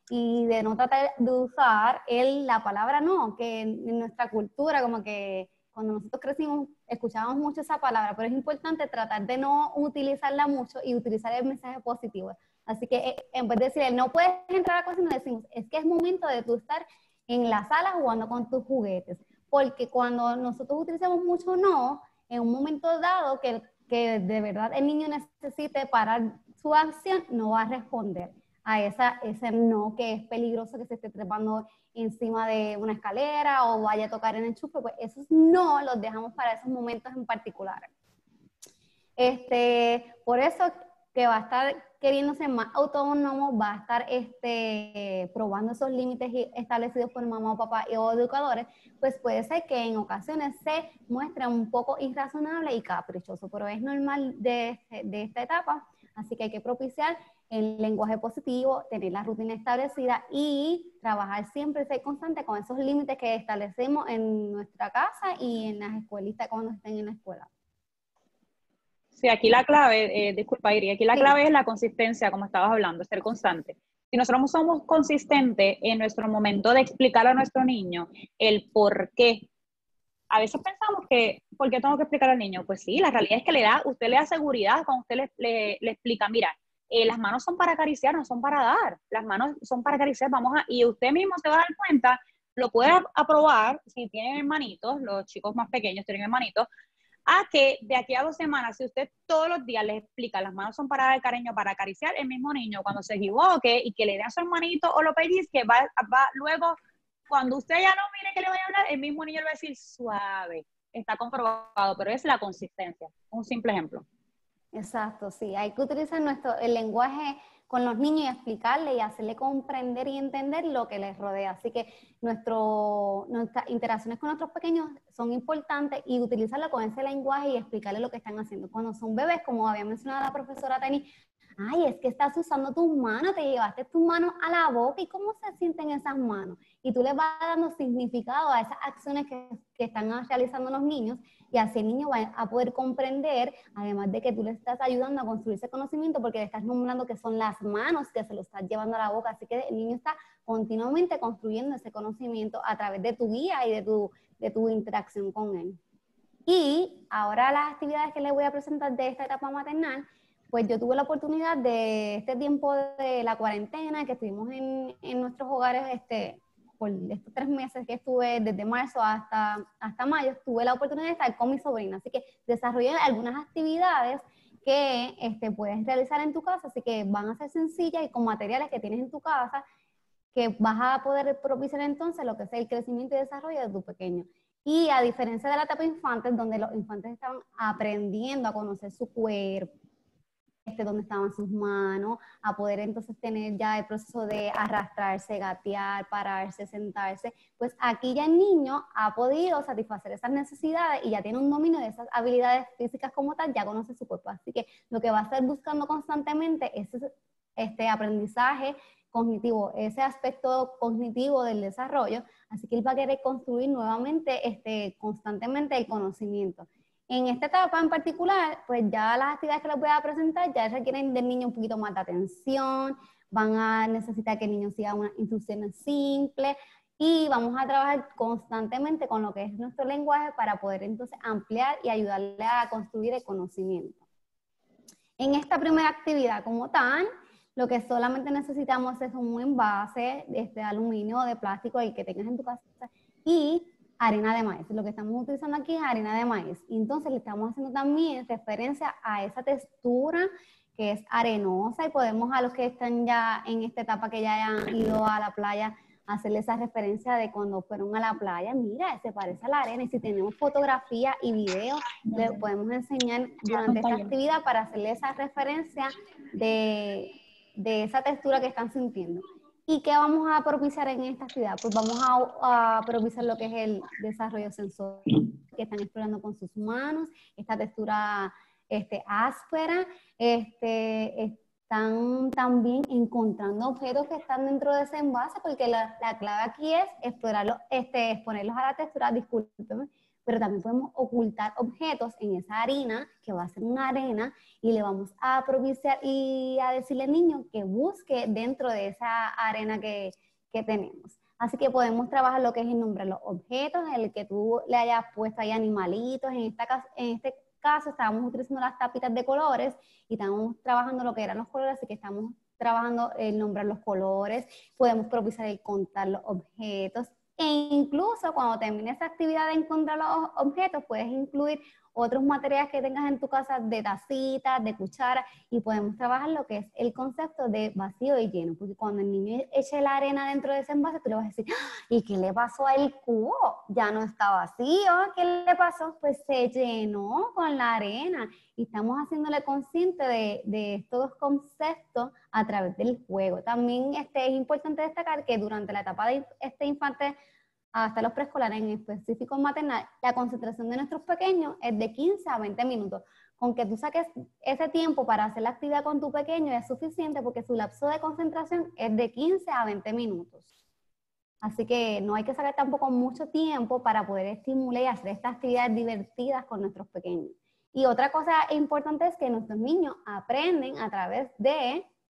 y de no tratar de usar el, la palabra no, que en, en nuestra cultura como que cuando nosotros crecimos escuchábamos mucho esa palabra, pero es importante tratar de no utilizarla mucho y utilizar el mensaje positivo. Así que en vez de decir, no puedes entrar a la cocina, decimos, es que es momento de tú estar en la sala jugando con tus juguetes. Porque cuando nosotros utilizamos mucho no, en un momento dado que, que de verdad el niño necesite parar su acción, no va a responder a esa, ese no que es peligroso, que se esté trepando encima de una escalera o vaya a tocar en el enchufe, pues esos no los dejamos para esos momentos en particular. Este, por eso que va a estar queriéndose más autónomo, va a estar este, probando esos límites establecidos por mamá o papá o educadores, pues puede ser que en ocasiones se muestre un poco irrazonable y caprichoso, pero es normal de, de esta etapa, así que hay que propiciar el lenguaje positivo, tener la rutina establecida y trabajar siempre, ser constante con esos límites que establecemos en nuestra casa y en las escuelitas cuando estén en la escuela. Sí, aquí la clave, eh, disculpa Iri, aquí la clave es la consistencia, como estabas hablando, ser constante. Si nosotros somos consistentes en nuestro momento de explicar a nuestro niño el por qué, a veces pensamos que, ¿por qué tengo que explicar al niño? Pues sí, la realidad es que le da, usted le da seguridad cuando usted le, le, le explica, mira, eh, las manos son para acariciar, no son para dar, las manos son para acariciar, vamos a, y usted mismo se va a dar cuenta, lo puede aprobar, si tienen hermanitos, los chicos más pequeños tienen hermanitos, a que de aquí a dos semanas, si usted todos los días les explica, las manos son para dar cariño, para acariciar, el mismo niño cuando se equivoque y que le dé a su hermanito o lo pellizque, va, va luego, cuando usted ya no mire que le vaya a hablar, el mismo niño le va a decir suave, está comprobado, pero es la consistencia, un simple ejemplo. Exacto, sí, hay que utilizar nuestro, el lenguaje con los niños y explicarle y hacerle comprender y entender lo que les rodea. Así que nuestro, nuestras interacciones con nuestros pequeños son importantes y utilizarlo con ese lenguaje y explicarle lo que están haciendo. Cuando son bebés, como había mencionado la profesora Tani, ay, es que estás usando tus manos, te llevaste tus manos a la boca y cómo se sienten esas manos. Y tú le vas dando significado a esas acciones que, que están realizando los niños y así el niño va a poder comprender, además de que tú le estás ayudando a construir ese conocimiento porque le estás nombrando que son las manos que se lo estás llevando a la boca. Así que el niño está continuamente construyendo ese conocimiento a través de tu guía y de tu, de tu interacción con él. Y ahora las actividades que les voy a presentar de esta etapa maternal, pues yo tuve la oportunidad de este tiempo de la cuarentena, que estuvimos en, en nuestros hogares, este, por estos tres meses que estuve, desde marzo hasta, hasta mayo, tuve la oportunidad de estar con mi sobrina. Así que desarrollé algunas actividades que este, puedes realizar en tu casa, así que van a ser sencillas y con materiales que tienes en tu casa, que vas a poder propiciar entonces lo que es el crecimiento y desarrollo de tu pequeño. Y a diferencia de la etapa infantes, donde los infantes estaban aprendiendo a conocer su cuerpo, este, donde estaban sus manos, a poder entonces tener ya el proceso de arrastrarse, gatear, pararse, sentarse, pues aquí ya el niño ha podido satisfacer esas necesidades y ya tiene un dominio de esas habilidades físicas como tal, ya conoce su cuerpo. Así que lo que va a estar buscando constantemente es este aprendizaje cognitivo, ese aspecto cognitivo del desarrollo, así que él va a querer construir nuevamente este, constantemente el conocimiento. En esta etapa en particular, pues ya las actividades que les voy a presentar ya requieren del niño un poquito más de atención, van a necesitar que el niño siga unas instrucciones simples y vamos a trabajar constantemente con lo que es nuestro lenguaje para poder entonces ampliar y ayudarle a construir el conocimiento. En esta primera actividad como tal, lo que solamente necesitamos es un envase de este aluminio o de plástico, el que tengas en tu casa, y harina de maíz. Lo que estamos utilizando aquí es harina de maíz. Entonces le estamos haciendo también referencia a esa textura que es arenosa y podemos a los que están ya en esta etapa que ya hayan ido a la playa hacerle esa referencia de cuando fueron a la playa. Mira, se parece a la arena y si tenemos fotografía y video, le podemos enseñar durante esta actividad para hacerle esa referencia de, de esa textura que están sintiendo. ¿Y qué vamos a propiciar en esta actividad? Pues vamos a, a propiciar lo que es el desarrollo sensorial, que están explorando con sus manos, esta textura este, áspera, este, están también encontrando objetos que están dentro de ese envase, porque la, la clave aquí es explorarlos, este, exponerlos a la textura, discúlpeme, pero también podemos ocultar objetos en esa harina, que va a ser una arena, y le vamos a propiciar y a decirle al niño que busque dentro de esa arena que, que tenemos. Así que podemos trabajar lo que es el nombre de los objetos, el que tú le hayas puesto ahí animalitos. En, esta, en este caso estábamos utilizando las tapitas de colores y estábamos trabajando lo que eran los colores, así que estamos trabajando el nombrar los colores, podemos propiciar el contar los objetos. E incluso cuando termine esa actividad de encontrar los objetos, puedes incluir otros materiales que tengas en tu casa de tacitas, de cuchara, y podemos trabajar lo que es el concepto de vacío y lleno, porque cuando el niño eche la arena dentro de ese envase, tú le vas a decir, ¿y qué le pasó al cubo? Ya no está vacío, ¿qué le pasó? Pues se llenó con la arena, y estamos haciéndole consciente de, de estos conceptos a través del juego. También este, es importante destacar que durante la etapa de este infante hasta los preescolares, en específico maternal, la concentración de nuestros pequeños es de quince a veinte minutos. Con que tú saques ese tiempo para hacer la actividad con tu pequeño es suficiente porque su lapso de concentración es de quince a veinte minutos. Así que no hay que sacar tampoco mucho tiempo para poder estimular y hacer estas actividades divertidas con nuestros pequeños. Y otra cosa importante es que nuestros niños aprenden a través de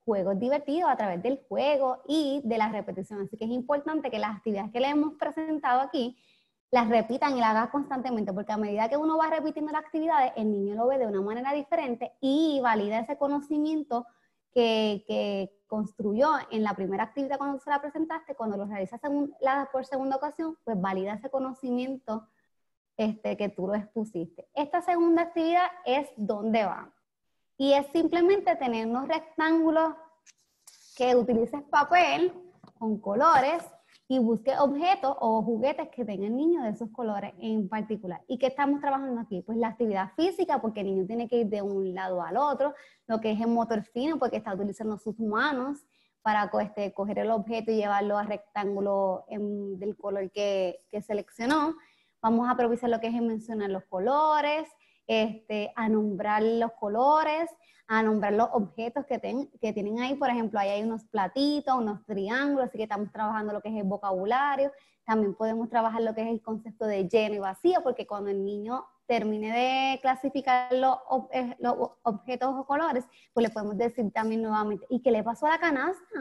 juegos divertidos a través del juego y de la repetición. Así que es importante que las actividades que le hemos presentado aquí las repitan y las hagan constantemente, porque a medida que uno va repitiendo las actividades, el niño lo ve de una manera diferente y valida ese conocimiento que, que construyó en la primera actividad cuando se la presentaste. Cuando lo realizas segun, la, por segunda ocasión, pues valida ese conocimiento este, que tú lo expusiste. Esta segunda actividad es ¿dónde van? Y es simplemente tener unos rectángulos que utilices papel con colores y busque objetos o juguetes que tenga el niño de esos colores en particular. ¿Y qué estamos trabajando aquí? Pues la actividad física, porque el niño tiene que ir de un lado al otro, lo que es el motor fino, porque está utilizando sus manos para este, coger el objeto y llevarlo al rectángulo en, del color que, que seleccionó. Vamos a aprovechar lo que es mencionar los colores, este, a nombrar los colores, a nombrar los objetos que, ten, que tienen ahí. Por ejemplo, ahí hay unos platitos, unos triángulos, así que estamos trabajando lo que es el vocabulario. También podemos trabajar lo que es el concepto de lleno y vacío, porque cuando el niño termine de clasificar los, ob los objetos o colores, pues le podemos decir también nuevamente, ¿y qué le pasó a la canasta?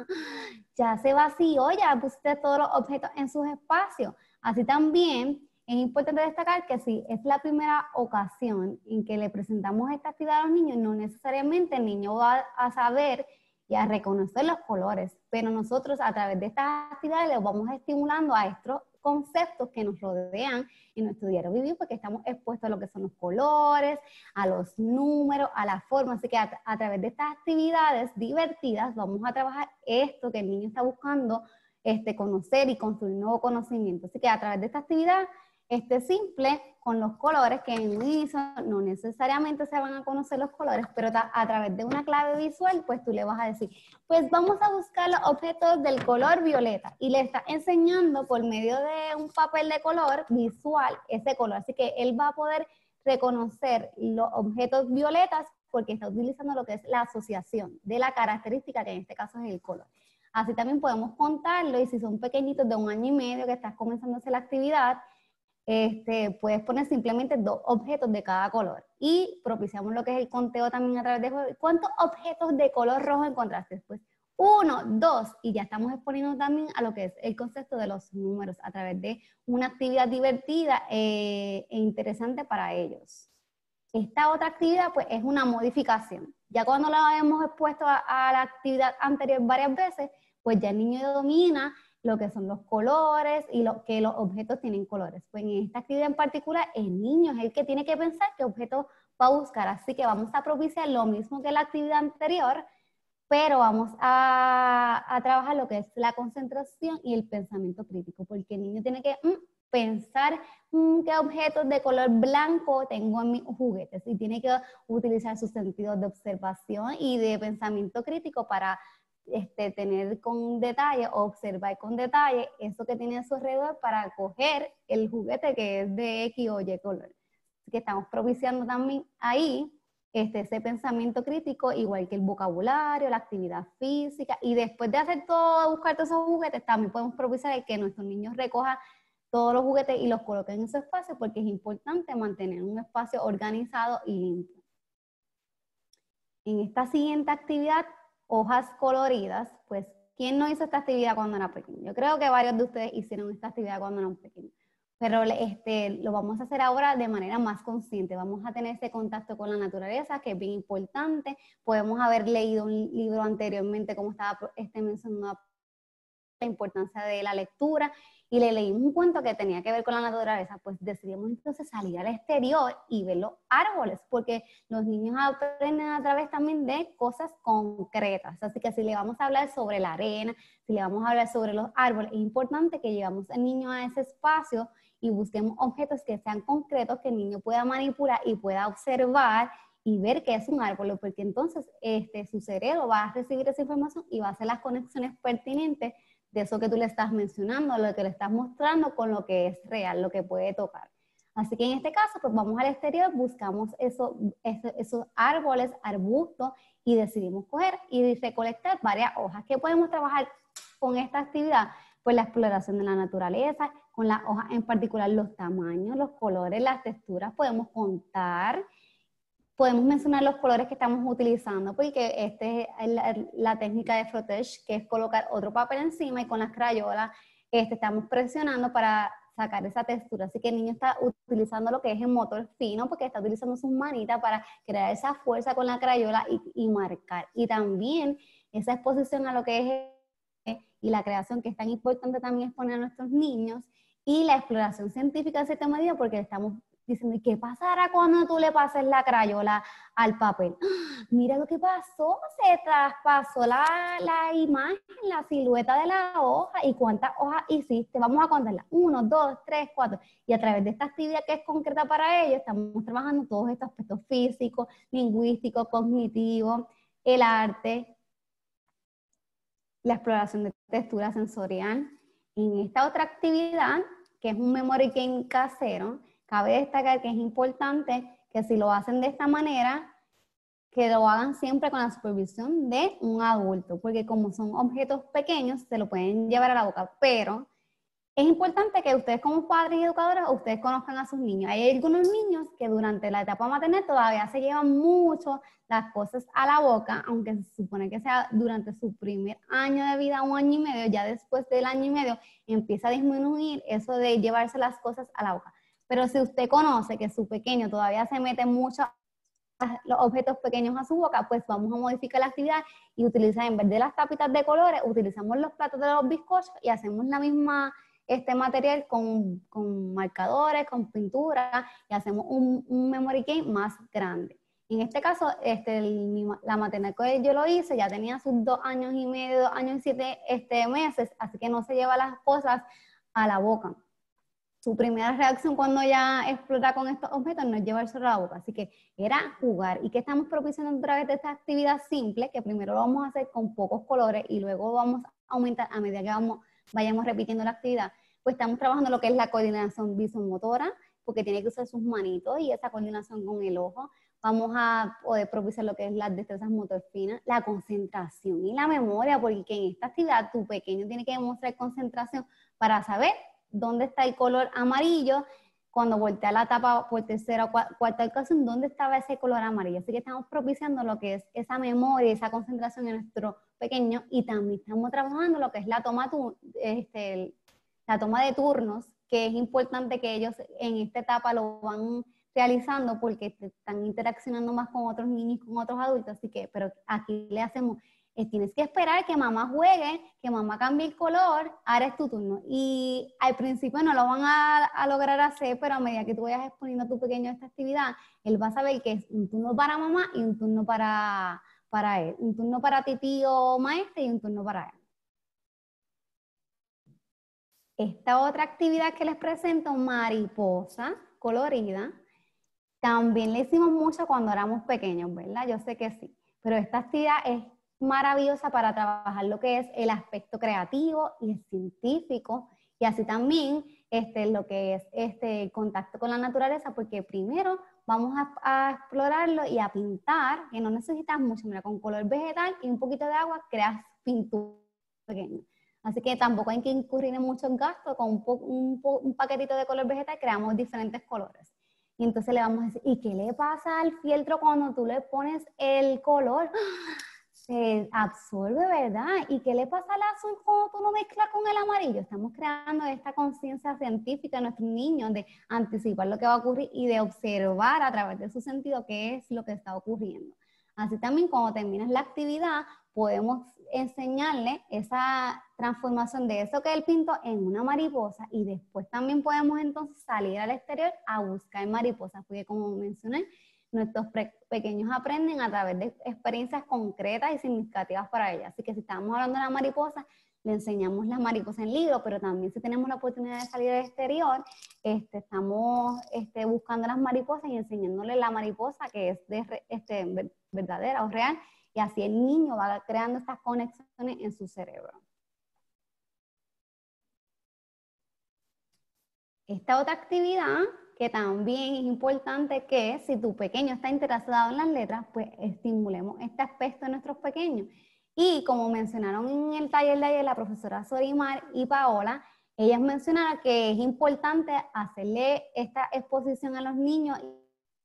Ya se vació, ya pusiste todos los objetos en sus espacios. Así también es importante destacar que si es la primera ocasión en que le presentamos esta actividad a los niños, no necesariamente el niño va a saber y a reconocer los colores, pero nosotros a través de estas actividades les vamos estimulando a estos conceptos que nos rodean en nuestro diario vivir, porque estamos expuestos a lo que son los colores, a los números, a la forma. Así que a, a través de estas actividades divertidas vamos a trabajar esto que el niño está buscando este, conocer y construir nuevo conocimiento. Así que a través de esta actividad este simple, con los colores, que en un inicio no necesariamente se van a conocer los colores, pero a través de una clave visual, pues tú le vas a decir, pues vamos a buscar los objetos del color violeta, y le está enseñando por medio de un papel de color visual ese color, así que él va a poder reconocer los objetos violetas porque está utilizando lo que es la asociación de la característica, que en este caso es el color. Así también podemos contarlo, y si son pequeñitos de un año y medio que estás comenzando a hacer la actividad, Este, puedes poner simplemente dos objetos de cada color. Y propiciamos lo que es el conteo también a través de juego. ¿Cuántos objetos de color rojo encontraste? Pues uno, dos, y ya estamos exponiendo también a lo que es el concepto de los números a través de una actividad divertida eh, e interesante para ellos. Esta otra actividad pues es una modificación. Ya cuando la hemos expuesto a, a la actividad anterior varias veces, pues ya el niño domina lo que son los colores y lo, que los objetos tienen colores. Pues en esta actividad en particular, el niño es el que tiene que pensar qué objeto va a buscar. Así que vamos a propiciar lo mismo que la actividad anterior, pero vamos a, a trabajar lo que es la concentración y el pensamiento crítico, porque el niño tiene que mm, pensar mm, qué objetos de color blanco tengo en mis juguetes, y tiene que utilizar sus sentidos de observación y de pensamiento crítico para Este, tener con detalle, observar con detalle eso que tiene a su alrededor para coger el juguete que es de X o Y color. Así que estamos propiciando también ahí este, ese pensamiento crítico, igual que el vocabulario, la actividad física, y después de hacer todo, buscar todos esos juguetes, también podemos propiciar el que nuestros niños recojan todos los juguetes y los coloquen en su espacio, porque es importante mantener un espacio organizado y limpio. En esta siguiente actividad, hojas coloridas, pues, ¿quién no hizo esta actividad cuando era pequeño? Yo creo que varios de ustedes hicieron esta actividad cuando eran pequeños, pero este, lo vamos a hacer ahora de manera más consciente. Vamos a tener ese contacto con la naturaleza, que es bien importante. Podemos haber leído un libro anteriormente, como estaba este, mencionando, la importancia de la lectura, y le leímos un cuento que tenía que ver con la naturaleza. Pues decidimos entonces salir al exterior y ver los árboles, porque los niños aprenden a través también de cosas concretas. Así que si le vamos a hablar sobre la arena, si le vamos a hablar sobre los árboles, es importante que llevamos al niño a ese espacio y busquemos objetos que sean concretos, que el niño pueda manipular y pueda observar y ver qué es un árbol, porque entonces este, su cerebro va a recibir esa información y va a hacer las conexiones pertinentes de eso que tú le estás mencionando, lo que le estás mostrando con lo que es real, lo que puede tocar. Así que en este caso, pues vamos al exterior, buscamos eso, eso, esos árboles, arbustos, y decidimos coger y recolectar varias hojas. ¿Qué podemos trabajar con esta actividad? Pues la exploración de la naturaleza, con las hojas en particular, los tamaños, los colores, las texturas. Podemos contar podemos mencionar los colores que estamos utilizando, porque esta es la, la técnica de frottage, que es colocar otro papel encima y con las crayolas este, estamos presionando para sacar esa textura. Así que el niño está utilizando lo que es el motor fino, porque está utilizando sus manitas para crear esa fuerza con la crayola y, y marcar. Y también esa exposición a lo que es y la creación, que es tan importante también exponer a nuestros niños, y la exploración científica de cierta medida, porque estamos diciendo, ¿qué pasará cuando tú le pases la crayola al papel? ¡Ah! Mira lo que pasó, se traspasó la, la imagen, la silueta de la hoja, y cuántas hojas hiciste, vamos a contarla, uno, dos, tres, cuatro, y a través de esta actividad que es concreta para ellos, estamos trabajando todos estos aspectos físicos, lingüísticos, cognitivos, el arte, la exploración de textura sensorial. En esta otra actividad, que es un memory game casero, cabe destacar que es importante que si lo hacen de esta manera, que lo hagan siempre con la supervisión de un adulto, porque como son objetos pequeños, se lo pueden llevar a la boca, pero es importante que ustedes como padres y educadores, ustedes conozcan a sus niños. Hay algunos niños que durante la etapa maternal todavía se llevan mucho las cosas a la boca, aunque se supone que sea durante su primer año de vida, un año y medio, ya después del año y medio empieza a disminuir eso de llevarse las cosas a la boca. Pero si usted conoce que su pequeño todavía se mete mucho los objetos pequeños a su boca, pues vamos a modificar la actividad y utilizar, en vez de las tapitas de colores, utilizamos los platos de los bizcochos y hacemos la misma este material con, con marcadores, con pintura, y hacemos un, un memory game más grande. En este caso, este, el, la maternal que yo lo hice ya tenía sus dos años y medio, dos años y siete este, meses, así que no se lleva las cosas a la boca. Su primera reacción cuando ya explota con estos objetos no es llevárselo a la boca, así que era jugar. ¿Y qué estamos propiciando a través de esta actividad simple? Que primero lo vamos a hacer con pocos colores y luego vamos a aumentar a medida que vamos, vayamos repitiendo la actividad. Pues estamos trabajando lo que es la coordinación visomotora, porque tiene que usar sus manitos y esa coordinación con el ojo. Vamos a poder propiciar lo que es las destrezas motor finas, la concentración y la memoria, porque en esta actividad tu pequeño tiene que demostrar concentración para saber dónde está el color amarillo, cuando voltea la tapa por tercera o cuarta ocasión, dónde estaba ese color amarillo. Así que estamos propiciando lo que es esa memoria, esa concentración en nuestro pequeño, y también estamos trabajando lo que es la toma, este, la toma de turnos, que es importante que ellos en esta etapa lo van realizando porque están interaccionando más con otros niños, con otros adultos, así que, pero aquí le hacemos, eh, tienes que esperar que mamá juegue, que mamá cambie el color, ahora es tu turno. Y al principio no lo van a, a lograr hacer, pero a medida que tú vayas exponiendo a tu pequeño esta actividad, él va a saber que es un turno para mamá y un turno para, para él, un turno para ti, tío, maestra, y un turno para él. Esta otra actividad que les presento, mariposa colorida, también le hicimos mucho cuando éramos pequeños, ¿verdad? Yo sé que sí, pero esta actividad es maravillosa para trabajar lo que es el aspecto creativo y el científico, y así también este, lo que es este, el contacto con la naturaleza, porque primero vamos a, a explorarlo y a pintar, que no necesitas mucho, mira, con color vegetal y un poquito de agua creas pintura pequeña. Así que tampoco hay que incurrir en muchos gastos, con un, po, un, po, un paquetito de color vegetal creamos diferentes colores. Y entonces le vamos a decir, ¿y qué le pasa al fieltro cuando tú le pones el color? Se absorbe, ¿verdad? ¿Y qué le pasa al azul cuando tú lo mezclas con el amarillo? Estamos creando esta conciencia científica en nuestros niños de anticipar lo que va a ocurrir y de observar a través de su sentido qué es lo que está ocurriendo. Así también cuando terminas la actividad podemos enseñarle esa transformación de eso que él pintó en una mariposa, y después también podemos entonces salir al exterior a buscar mariposas, porque como mencioné, nuestros pequeños aprenden a través de experiencias concretas y significativas para ellas. Así que si estamos hablando de la mariposa, le enseñamos las mariposas en libro, pero también si tenemos la oportunidad de salir al exterior, este, estamos este, buscando las mariposas y enseñándole la mariposa que es de, este, verdadera o real, y así el niño va creando estas conexiones en su cerebro. Esta otra actividad que también es importante, que si tu pequeño está interesado en las letras, pues estimulemos este aspecto de nuestros pequeños. Y como mencionaron en el taller de ayer la profesora Sorimar y Paola, ellas mencionaron que es importante hacerle esta exposición a los niños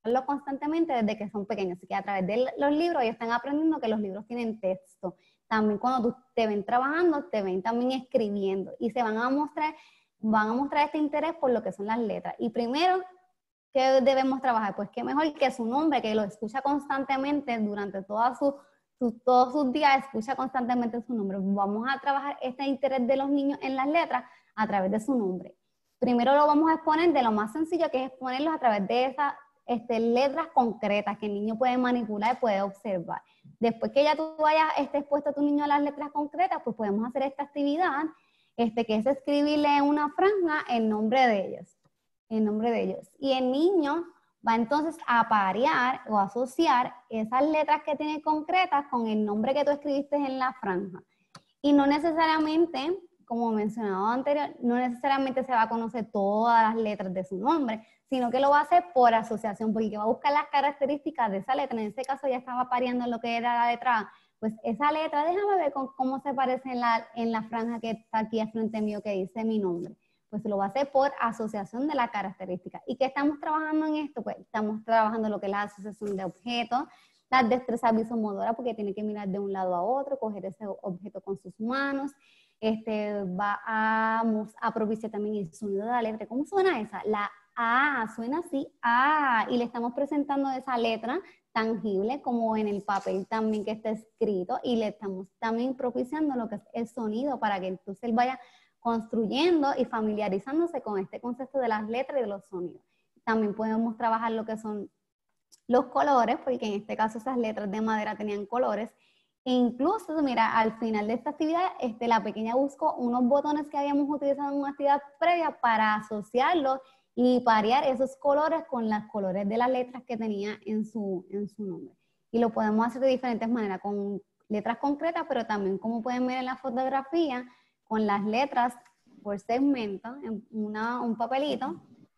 constantemente desde que son pequeños. Así que a través de los libros ellos están aprendiendo que los libros tienen texto. También cuando tú te ven trabajando, te ven también escribiendo y se van a mostrar, van a mostrar este interés por lo que son las letras. Y primero, ¿qué debemos trabajar? Pues qué mejor que su nombre, que lo escucha constantemente durante toda su, su, todos sus días, escucha constantemente su nombre. Vamos a trabajar este interés de los niños en las letras a través de su nombre. Primero lo vamos a exponer de lo más sencillo, que es exponerlos a través de esas este, letras concretas que el niño puede manipular y puede observar. Después que ya tú hayas este, expuesto a tu niño a las letras concretas, pues podemos hacer esta actividad, este, que es escribirle en una franja el nombre de ellos. El nombre de ellos. Y el niño va entonces a parear o asociar esas letras que tiene concretas con el nombre que tú escribiste en la franja. Y no necesariamente, como mencionado anterior, no necesariamente se va a conocer todas las letras de su nombre, sino que lo va a hacer por asociación, porque va a buscar las características de esa letra. En este caso ya estaba pareando lo que era la letra A. Pues esa letra, déjame ver con, cómo se parece en la, en la franja que está aquí al frente mío que dice mi nombre. Pues lo va a hacer por asociación de las características. ¿Y qué estamos trabajando en esto? Pues estamos trabajando lo que es la asociación de objetos, las destrezas visomotoras, porque tiene que mirar de un lado a otro, coger ese objeto con sus manos. Este, va a, a propiciar también el sonido de la letra. ¿Cómo suena esa? La A, suena así, A, y le estamos presentando esa letra tangible como en el papel también que está escrito, y le estamos también propiciando lo que es el sonido para que entonces él vaya construyendo y familiarizándose con este concepto de las letras y de los sonidos. También podemos trabajar lo que son los colores, porque en este caso esas letras de madera tenían colores. E incluso, mira, al final de esta actividad, este, la pequeña buscó unos botones que habíamos utilizado en una actividad previa para asociarlos y parear esos colores con los colores de las letras que tenía en su, en su nombre. Y lo podemos hacer de diferentes maneras, con letras concretas, pero también, como pueden ver en la fotografía, con las letras por segmento, en una, un papelito,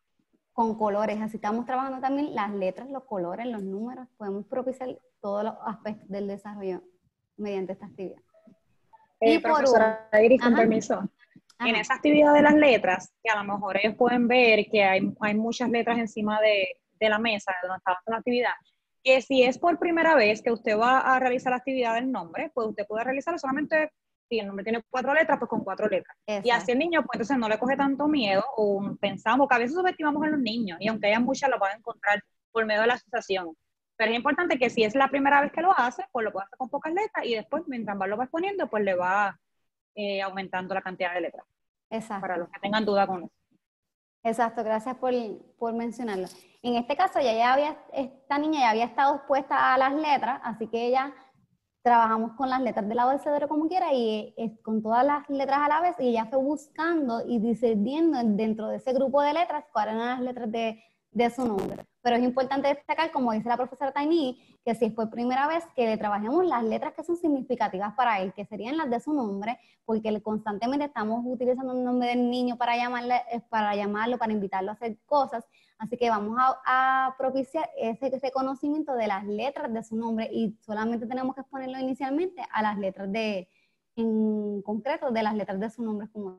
con colores. Así estamos trabajando también las letras, los colores, los números. Podemos propiciar todos los aspectos del desarrollo mediante esta actividad. Eh, y por profesora un... Iris, con Ajá. permiso. Ajá. En esa actividad de las letras, que a lo mejor ellos pueden ver que hay, hay muchas letras encima de, de la mesa donde está la actividad, que si es por primera vez que usted va a realizar la actividad del nombre, pues usted puede realizarlo solamente, si el nombre tiene cuatro letras, pues con cuatro letras. Exacto. Y así el niño, pues entonces no le coge tanto miedo, o pensamos que a veces subestimamos a los niños, y aunque haya muchas, lo van a encontrar por medio de la asociación. Pero es importante que si es la primera vez que lo hace, pues lo puede hacer con pocas letras, y después, mientras más lo va exponiendo, pues le va eh, aumentando la cantidad de letras. Exacto. Para los que tengan duda con eso. Exacto, gracias por, por mencionarlo. En este caso, ya, ya había, esta niña ya había estado expuesta a las letras, así que ella trabajamos con las letras del abecedario como quiera y es con todas las letras a la vez, y ella fue buscando y discerniendo dentro de ese grupo de letras cuáles eran las letras de, de su nombre. Pero es importante destacar, como dice la profesora Taini, que si es por primera vez que le trabajemos las letras que son significativas para él, que serían las de su nombre, porque constantemente estamos utilizando el nombre del niño para, llamarle, para llamarlo, para invitarlo a hacer cosas. Así que vamos a, a propiciar ese reconocimiento de las letras de su nombre, y solamente tenemos que exponerlo inicialmente a las letras de, en concreto, de las letras de su nombre. Como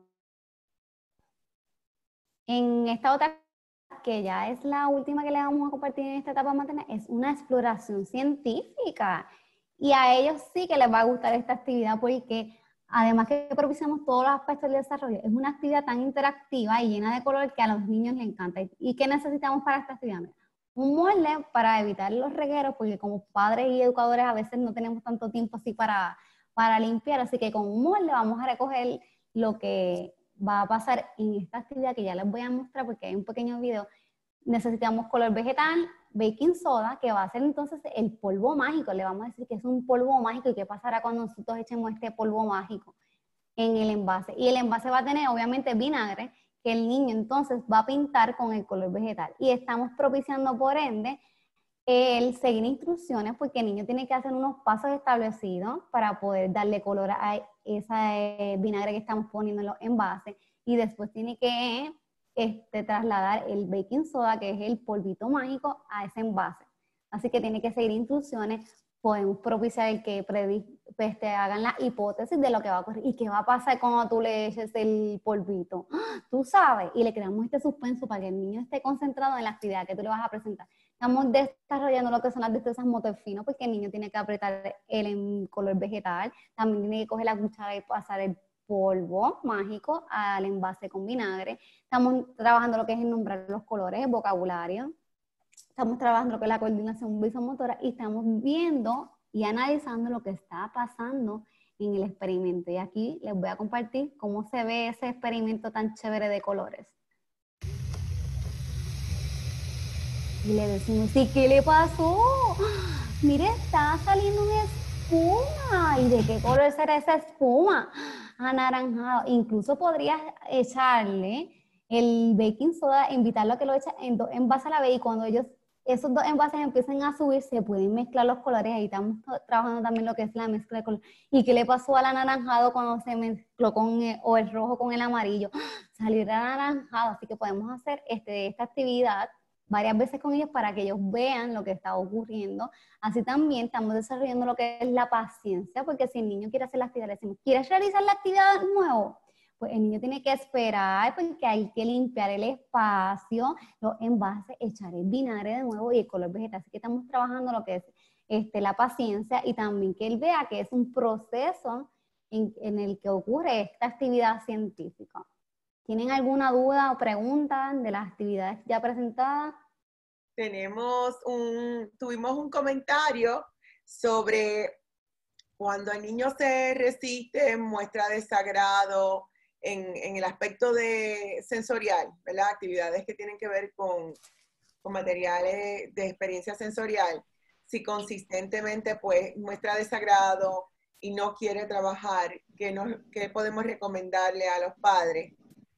en esta otra, que ya es la última que le vamos a compartir en esta etapa materna, es una exploración científica. Y a ellos sí que les va a gustar esta actividad, porque además que propiciamos todos los aspectos del desarrollo, es una actividad tan interactiva y llena de color que a los niños les encanta. ¿Y qué necesitamos para esta actividad? Un molde para evitar los regueros, porque como padres y educadores a veces no tenemos tanto tiempo así para, para limpiar, así que con un molde vamos a recoger lo que va a pasar en esta actividad, que ya les voy a mostrar porque hay un pequeño video. Necesitamos color vegetal, baking soda, que va a ser entonces el polvo mágico. Le vamos a decir que es un polvo mágico y qué pasará cuando nosotros echemos este polvo mágico en el envase. Y el envase va a tener obviamente vinagre, que el niño entonces va a pintar con el color vegetal. Y estamos propiciando por ende el seguir instrucciones, porque el niño tiene que hacer unos pasos establecidos para poder darle color a ese vinagre que estamos poniendo en los envases, y después tiene que este, trasladar el baking soda, que es el polvito mágico, a ese envase. Así que tiene que seguir instrucciones. Podemos propiciar el que pues, te hagan la hipótesis de lo que va a ocurrir y qué va a pasar cuando tú le eches el polvito. ¡Ah! Tú sabes, y le creamos este suspenso para que el niño esté concentrado en la actividad que tú le vas a presentar. Estamos desarrollando lo que son las destrezas motor fino, porque el niño tiene que apretar el en color vegetal, también tiene que coger la cuchara y pasar el polvo mágico al envase con vinagre. Estamos trabajando lo que es el nombrar los colores, el vocabulario. Estamos trabajando lo que es la coordinación visomotora y estamos viendo y analizando lo que está pasando en el experimento. Y aquí les voy a compartir cómo se ve ese experimento tan chévere de colores. Y le decimos, ¿y qué le pasó? Mire, está saliendo una espuma. ¿Y de qué color será esa espuma? Anaranjado. Incluso podrías echarle el baking soda, invitarlo a que lo eche en dos envases a la vez, y cuando ellos, esos dos envases empiecen a subir, se pueden mezclar los colores. Ahí estamos trabajando también lo que es la mezcla de colores. ¿Y qué le pasó al anaranjado cuando se mezcló con el, o el rojo con el amarillo? Salió el anaranjado. Así que podemos hacer este, esta actividad varias veces con ellos para que ellos vean lo que está ocurriendo. Así también estamos desarrollando lo que es la paciencia, porque si el niño quiere hacer la actividad, le decimos, ¿quieres realizar la actividad de nuevo? Pues el niño tiene que esperar, porque hay que limpiar el espacio, los envases, echar el vinagre de nuevo y el color vegetal. Así que estamos trabajando lo que es este, la paciencia, y también que él vea que es un proceso en, en el que ocurre esta actividad científica. ¿Tienen alguna duda o pregunta de las actividades ya presentadas? Tenemos un, tuvimos un comentario sobre cuando el niño se resiste, muestra desagrado en, en el aspecto de sensorial, ¿verdad? Actividades que tienen que ver con, con materiales de experiencia sensorial. Si consistentemente pues muestra desagrado y no quiere trabajar, ¿qué, nos, qué podemos recomendarle a los padres?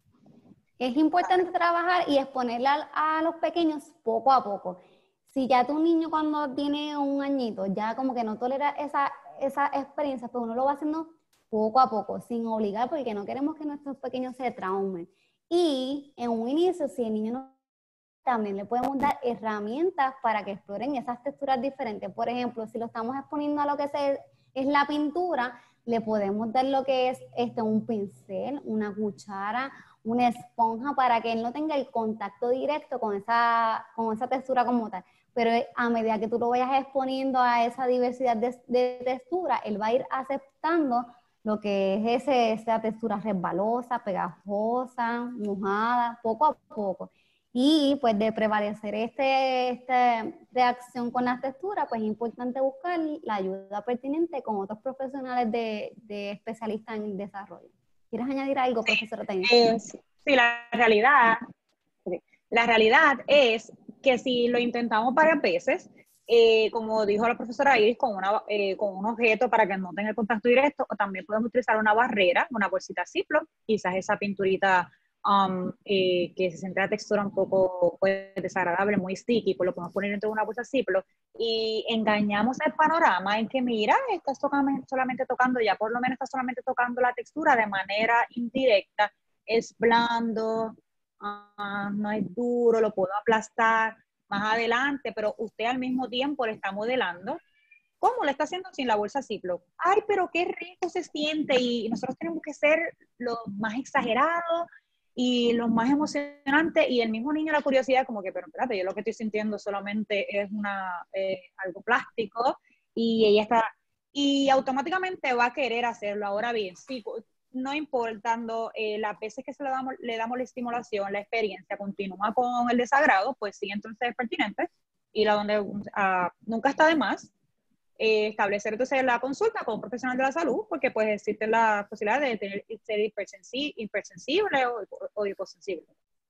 Es importante trabajar y exponerle a, a los pequeños poco a poco. Si ya tu niño cuando tiene un añito ya como que no tolera esa, esa experiencia, pues uno lo va haciendo poco a poco, sin obligar, porque no queremos que nuestros pequeños se traumen. Y en un inicio, si el niño no, también le podemos dar herramientas para que exploren esas texturas diferentes. Por ejemplo, si lo estamos exponiendo a lo que se, es la pintura, le podemos dar lo que es este, un pincel, una cuchara, una esponja, para que él no tenga el contacto directo con esa, con esa textura como tal. Pero a medida que tú lo vayas exponiendo a esa diversidad de, de textura, él va a ir aceptando lo que es ese, esa textura resbalosa, pegajosa, mojada, poco a poco. Y pues de prevalecer este, esta reacción con las texturas, pues es importante buscar la ayuda pertinente con otros profesionales de, de especialistas en desarrollo. ¿Quieres añadir algo, profesora Tania? Eh, sí, sí, la realidad, la realidad es que si lo intentamos varias veces, eh, como dijo la profesora Iris, con, una, eh, con un objeto para que no tenga contacto directo, o también podemos utilizar una barrera, una bolsita Ziploc, quizás esa pinturita um, eh, que se siente la textura un poco pues, desagradable, muy sticky, pues lo podemos poner dentro de una bolsa Ziploc y engañamos el panorama en que mira, estás tocando, solamente tocando, ya por lo menos estás solamente tocando la textura de manera indirecta, es blando, uh, no es duro, lo puedo aplastar más adelante, pero usted al mismo tiempo le está modelando cómo lo está haciendo sin la bolsa Ziploc. Ay, pero qué rico se siente, y nosotros tenemos que ser los más exagerados y los más emocionantes, y el mismo niño la curiosidad como que, pero espérate, yo lo que estoy sintiendo solamente es una, eh, algo plástico, y ella está, y automáticamente va a querer hacerlo. Ahora bien, sí, no importando eh, las veces que se le damos, le damos la estimulación, la experiencia continúa con el desagrado, pues sí, entonces es pertinente ir a donde uh, nunca está de más eh, establecer entonces la consulta con un profesional de la salud, porque pues existe la posibilidad de tener, ser hipersensible, hipersensible o, o hiposensible.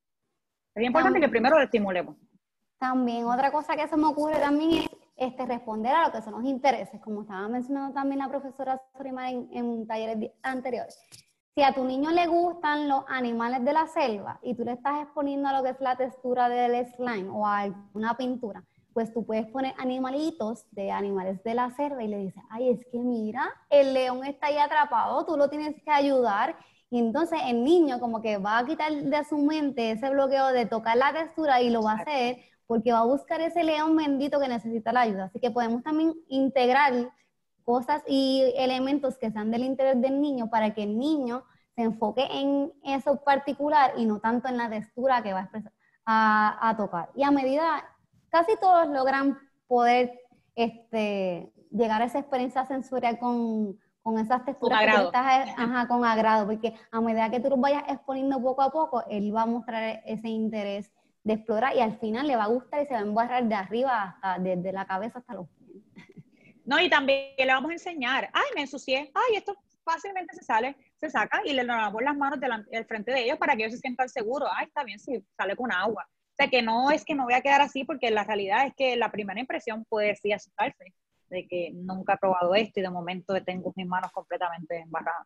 Es importante También, que primero lo estimulemos. También otra cosa que se me ocurre también es este, responder a lo que son los intereses, como estaba mencionando también la profesora Sorimar en, en talleres anteriores. Si a tu niño le gustan los animales de la selva y tú le estás exponiendo a lo que es la textura del slime o a alguna pintura, pues tú puedes poner animalitos de animales de la selva y le dices, ay, es que mira, el león está ahí atrapado, tú lo tienes que ayudar. Y entonces el niño como que va a quitar de su mente ese bloqueo de tocar la textura y lo va a hacer porque va a buscar ese león bendito que necesita la ayuda. Así que podemos también integrar cosas y elementos que sean del interior del niño para que el niño se enfoque en eso particular y no tanto en la textura que va a, expresar, a, a tocar. Y a medida casi todos logran poder este, llegar a esa experiencia sensorial con, con esas texturas con que tú agrado. estás, ajá, con agrado, porque a medida que tú los vayas exponiendo poco a poco, él va a mostrar ese interés de explorar y al final le va a gustar y se va a embarrar de arriba hasta, desde la cabeza hasta los pies. No, y también le vamos a enseñar, ay, me ensucié, ay, esto fácilmente se sale, se saca y le lavamos las manos delante, del frente de ellos para que ellos se sientan seguros, ay, está bien si sale con agua. O sea, que no es que no voy a quedar así, porque la realidad es que la primera impresión puede sí asustarse, de que nunca he probado esto y de momento tengo mis manos completamente embarradas.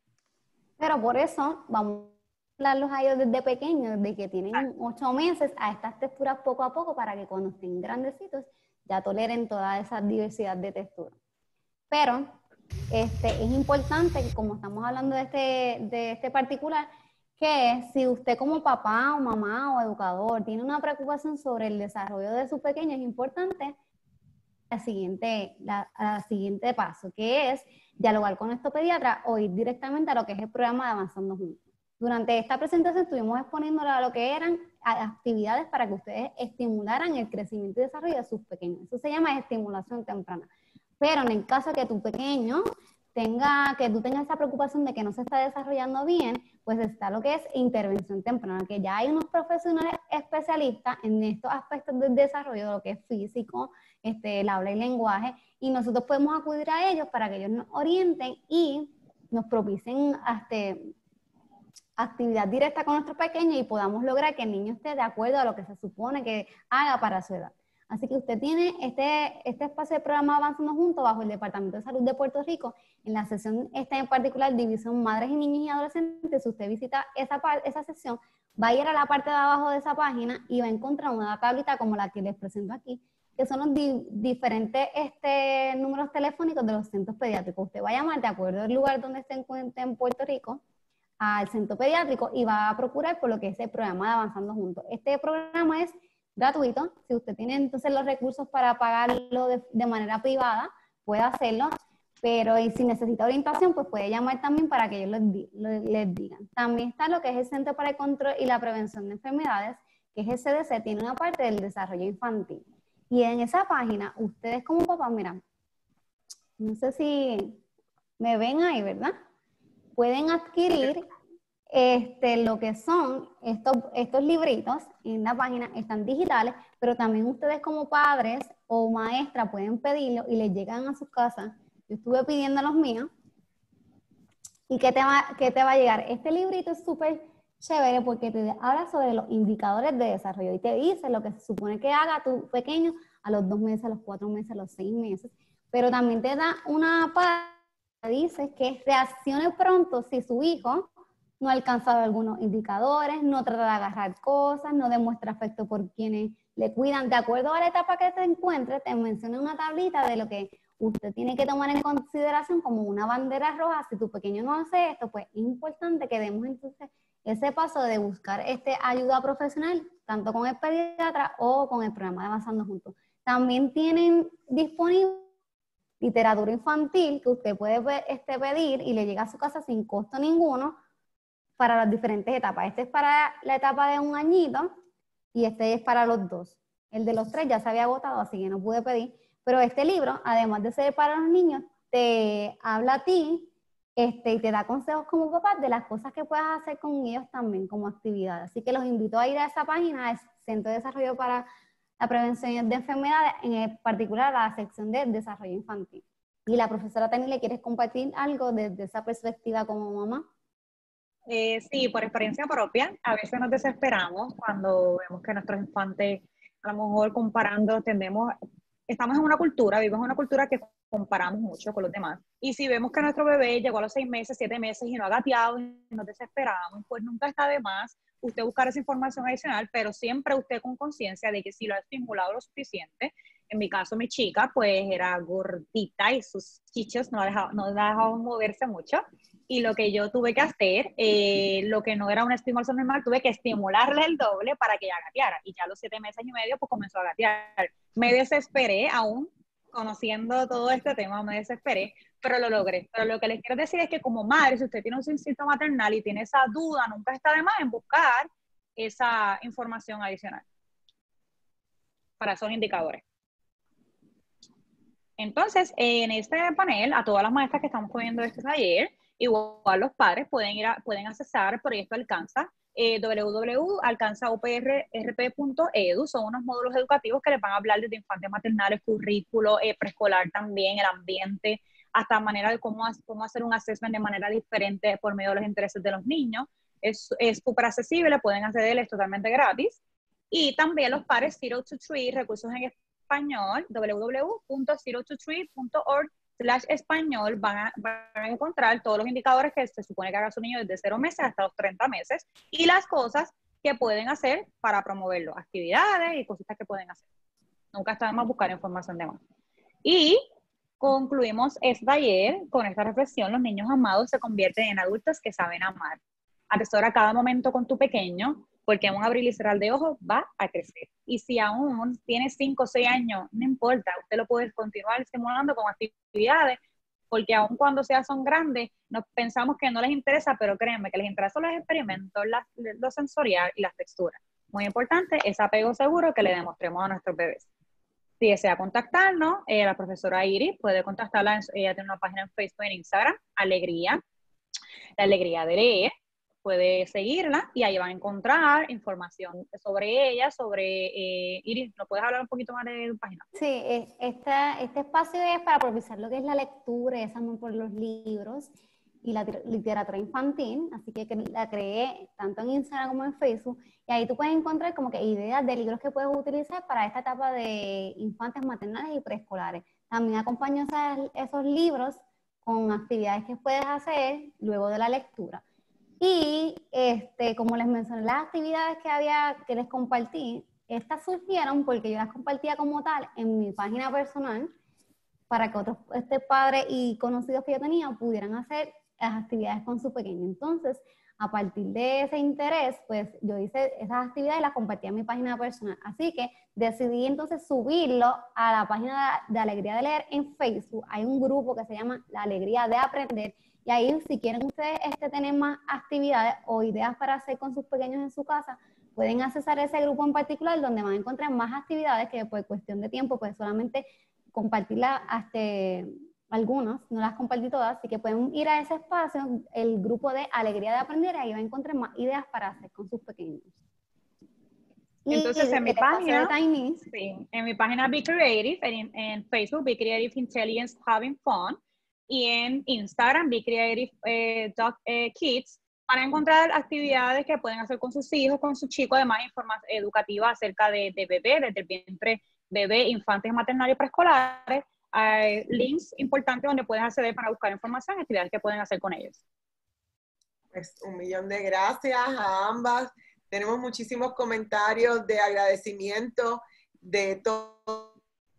Pero por eso vamos a hablarlos a ellos desde pequeños, desde que tienen ocho meses, a estas texturas poco a poco para que cuando estén grandecitos ya toleren toda esa diversidad de texturas. Pero este, es importante que como estamos hablando de este, de este particular, que si usted como papá o mamá o educador tiene una preocupación sobre el desarrollo de su pequeño, es importante la siguiente, la, la siguiente paso, que es dialogar con nuestro pediatra o ir directamente a lo que es el programa de Avanzando Juntos. Durante esta presentación estuvimos exponiéndole a lo que eran actividades para que ustedes estimularan el crecimiento y desarrollo de sus pequeños. Eso se llama estimulación temprana. Pero en el caso de que tu pequeño tenga, que tú tengas esa preocupación de que no se está desarrollando bien, pues está lo que es intervención temprana, que ya hay unos profesionales especialistas en estos aspectos del desarrollo, lo que es físico, este, el habla y lenguaje, y nosotros podemos acudir a ellos para que ellos nos orienten y nos propicien este, actividad directa con nuestros pequeños y podamos lograr que el niño esté de acuerdo a lo que se supone que haga para su edad. Así que usted tiene este, este espacio de programa Avanzando Juntos bajo el Departamento de Salud de Puerto Rico, en la sesión esta en particular, División Madres y Niños y Adolescentes. Si usted visita esa, esa sesión, va a ir a la parte de abajo de esa página y va a encontrar una tablita como la que les presento aquí, que son los di diferentes este, números telefónicos de los centros pediátricos. Usted va a llamar de acuerdo al lugar donde se encuentre en Puerto Rico, al centro pediátrico, y va a procurar por lo que es el programa de Avanzando Juntos. Este programa es gratuito. Si usted tiene entonces los recursos para pagarlo de, de manera privada, puede hacerlo, pero y si necesita orientación, pues puede llamar también para que ellos les, les, les digan. También está lo que es el Centro para el Control y la Prevención de Enfermedades, que es el C D C, tiene una parte del desarrollo infantil. Y en esa página, ustedes como papás, mira, no sé si me ven ahí, ¿verdad? Pueden adquirir este, lo que son estos, estos libritos en la página, están digitales, pero también ustedes como padres o maestras pueden pedirlo y les llegan a sus casas. Yo estuve pidiendo los míos. ¿Y qué te va, qué te va a llegar? Este librito es súper chévere porque te habla sobre los indicadores de desarrollo y te dice lo que se supone que haga tu pequeño a los dos meses, a los cuatro meses, a los seis meses, pero también te da una parte que dice que reaccione pronto si su hijo no ha alcanzado algunos indicadores, no trata de agarrar cosas, no demuestra afecto por quienes le cuidan. De acuerdo a la etapa que te encuentres, te menciona una tablita de lo que usted tiene que tomar en consideración como una bandera roja. Si tu pequeño no hace esto, pues es importante que demos entonces ese paso de buscar este ayuda profesional, tanto con el pediatra o con el programa de Avanzando Juntos. También tienen disponible literatura infantil que usted puede este, pedir y le llega a su casa sin costo ninguno para las diferentes etapas. Este es para la etapa de un añito y este es para los dos. El de los tres ya se había agotado, así que no pude pedir. Pero este libro, además de ser para los niños, te habla a ti este, y te da consejos como papá de las cosas que puedas hacer con ellos también como actividad. Así que los invito a ir a esa página, es Centro de Desarrollo para la Prevención de Enfermedades, en particular la sección de Desarrollo Infantil. Y la profesora Tani, ¿le quieres compartir algo desde esa perspectiva como mamá? Eh, sí, por experiencia propia, a veces nos desesperamos cuando vemos que nuestros infantes, a lo mejor comparando, tendemos, estamos en una cultura, vivimos en una cultura que comparamos mucho con los demás. Y si vemos que nuestro bebé llegó a los seis meses, siete meses y no ha gateado y nos desesperamos, pues nunca está de más usted buscar esa información adicional, pero siempre usted con conciencia de que si lo ha estimulado lo suficiente. En mi caso, mi chica, pues era gordita y sus chichos no la dejaban, no la dejaban moverse mucho. Y lo que yo tuve que hacer, eh, lo que no era una estimulación normal, tuve que estimularle el doble para que ella gateara. Y ya a los siete meses y medio, pues comenzó a gatear. Me desesperé aún, conociendo todo este tema, me desesperé, pero lo logré. Pero lo que les quiero decir es que como madre, si usted tiene un instinto maternal y tiene esa duda, nunca está de más en buscar esa información adicional para esos indicadores. Entonces, en este panel, a todas las maestras que estamos poniendo este taller, igual los padres pueden ir a, pueden accesar el proyecto Alcanza, eh, w w w punto alcanza u p r r p punto e d u. Son unos módulos educativos que les van a hablar desde infantes maternales, currículo, eh, preescolar también, el ambiente, hasta manera de cómo, cómo hacer un assessment de manera diferente por medio de los intereses de los niños. Es súper accesible, pueden acceder, es totalmente gratis. Y también los padres cero to three, recursos en español, w w w punto cero to three punto org slash español, van a, van a encontrar todos los indicadores que se supone que haga su niño desde cero meses hasta los treinta meses y las cosas que pueden hacer para promoverlo, actividades y cositas que pueden hacer. Nunca está de más buscar información de más. Y concluimos este taller con esta reflexión: los niños amados se convierten en adultos que saben amar. Atesora cada momento con tu pequeño, porque en un abrir y cerrar de ojos va a crecer. Y si aún tiene cinco o seis años, no importa, usted lo puede continuar estimulando con actividades, porque aun cuando ya son grandes, nos pensamos que no les interesa, pero créanme que les interesan los experimentos, la, lo sensorial y las texturas. Muy importante, ese apego seguro que le demostremos a nuestros bebés. Si desea contactarnos, eh, la profesora Iris puede contactarla, en, ella tiene una página en Facebook y en Instagram, Alegría, la alegría de leer. Puede seguirla y ahí van a encontrar información sobre ella, sobre eh, Iris. ¿No puedes hablar un poquito más de tu página? Sí, esta, este espacio es para propiciar lo que es la lectura, ese amor por los libros y la literatura infantil, así que la creé tanto en Instagram como en Facebook, y ahí tú puedes encontrar como que ideas de libros que puedes utilizar para esta etapa de infantes maternales y preescolares. También acompaño esas, esos libros con actividades que puedes hacer luego de la lectura. Y este, como les mencioné, las actividades que había, que les compartí, estas surgieron porque yo las compartía como tal en mi página personal para que otros este, padres y conocidos que yo tenía pudieran hacer las actividades con su pequeño. Entonces, a partir de ese interés, pues yo hice esas actividades y las compartí en mi página personal. Así que decidí entonces subirlo a la página de Alegría de Leer en Facebook. Hay un grupo que se llama La Alegría de Aprender. Y ahí, si quieren ustedes este, tener más actividades o ideas para hacer con sus pequeños en su casa, pueden accesar a ese grupo en particular donde van a encontrar más actividades que por cuestión de tiempo, pues solamente compartirlas hasta algunas, no las compartí todas, así que pueden ir a ese espacio, el grupo de Alegría de Aprender, ahí van a encontrar más ideas para hacer con sus pequeños. Entonces, y en mi página, Tiny, sí, en mi página Be Creative, en, en Facebook, Be Creative Intelligence Having Fun, y en Instagram, Be Creative eh, Dog, eh, Kids, van a encontrar actividades que pueden hacer con sus hijos, con sus chicos, además información educativa acerca de, de bebé, desde el vientre bebé, infantes maternales y preescolares, hay links importantes donde pueden acceder para buscar información, actividades que pueden hacer con ellos. Pues un millón de gracias a ambas. Tenemos muchísimos comentarios de agradecimiento de todo.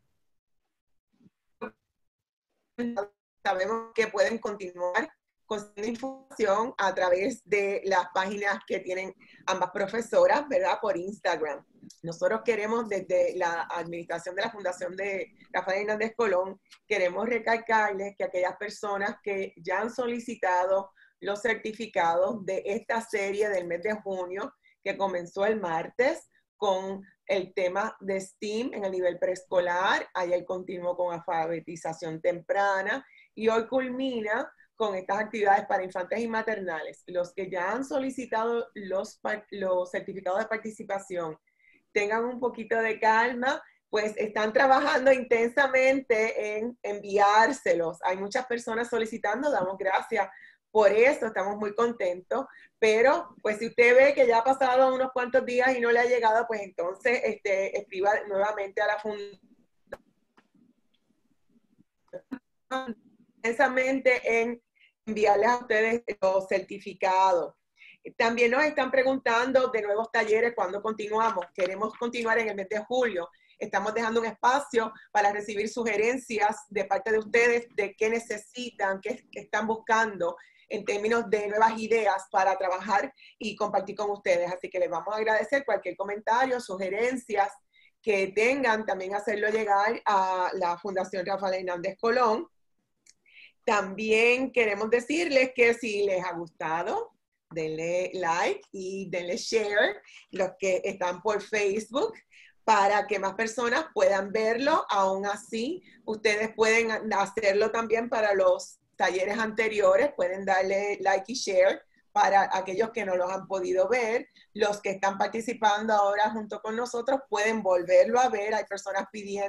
Sabemos que pueden continuar consiguiendo información a través de las páginas que tienen ambas profesoras, ¿verdad? Por Instagram. Nosotros queremos, desde la administración de la Fundación de Rafael Hernández Colón, queremos recalcarles que aquellas personas que ya han solicitado los certificados de esta serie del mes de junio, que comenzó el martes, con el tema de STEAM en el nivel preescolar, ayer continuó con alfabetización temprana, y hoy culmina con estas actividades para infantes y maternales. Los que ya han solicitado los, los certificados de participación, tengan un poquito de calma, pues están trabajando intensamente en enviárselos. Hay muchas personas solicitando, damos gracias por eso, estamos muy contentos, pero pues si usted ve que ya ha pasado unos cuantos días y no le ha llegado, pues entonces este, escriba nuevamente a la fundación intensamente en enviarles a ustedes los certificados. También nos están preguntando de nuevos talleres, ¿cuándo continuamos? Queremos continuar en el mes de julio. Estamos dejando un espacio para recibir sugerencias de parte de ustedes de qué necesitan, qué, qué están buscando en términos de nuevas ideas para trabajar y compartir con ustedes. Así que les vamos a agradecer cualquier comentario, sugerencias que tengan, también hacerlo llegar a la Fundación Rafael Hernández Colón. También queremos decirles que si les ha gustado, denle like y denle share, los que están por Facebook, para que más personas puedan verlo. Aún así, ustedes pueden hacerlo también para los talleres anteriores, pueden darle like y share para aquellos que no los han podido ver. Los que están participando ahora junto con nosotros pueden volverlo a ver. Hay personas pidiendo,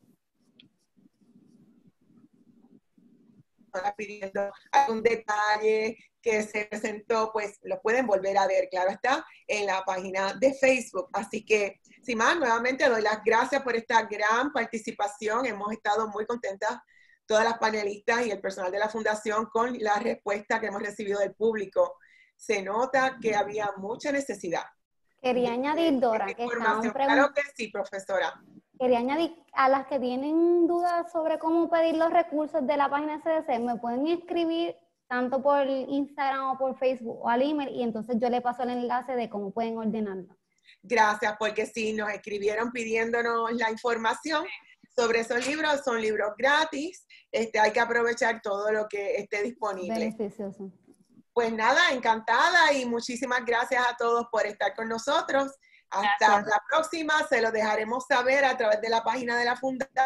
pidiendo algún detalle que se presentó, pues lo pueden volver a ver, claro está, en la página de Facebook. Así que, sin más, nuevamente doy las gracias por esta gran participación. Hemos estado muy contentas, todas las panelistas y el personal de la Fundación, con la respuesta que hemos recibido del público. Se nota que había mucha necesidad. Quería de, añadir, Dora, de que estaban estaban Claro que sí, profesora. Quería añadir, a las que tienen dudas sobre cómo pedir los recursos de la página C D C, me pueden escribir tanto por Instagram o por Facebook o al email, y entonces yo le paso el enlace de cómo pueden ordenarlo. Gracias, porque sí, nos escribieron pidiéndonos la información sobre esos libros. Son libros gratis, este, hay que aprovechar todo lo que esté disponible. Beneficioso. Pues nada, encantada y muchísimas gracias a todos por estar con nosotros. Hasta gracias. La próxima, se lo dejaremos saber a través de la página de la Fundación.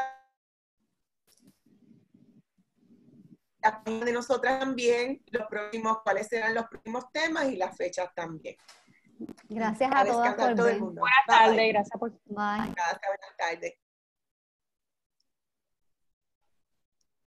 La página de nosotras también, los próximos, cuáles serán los próximos temas y las fechas también. Gracias a, a todas por todo ver. el mundo. Buenas tardes, gracias por... Bye. Gracias, buenas tardes.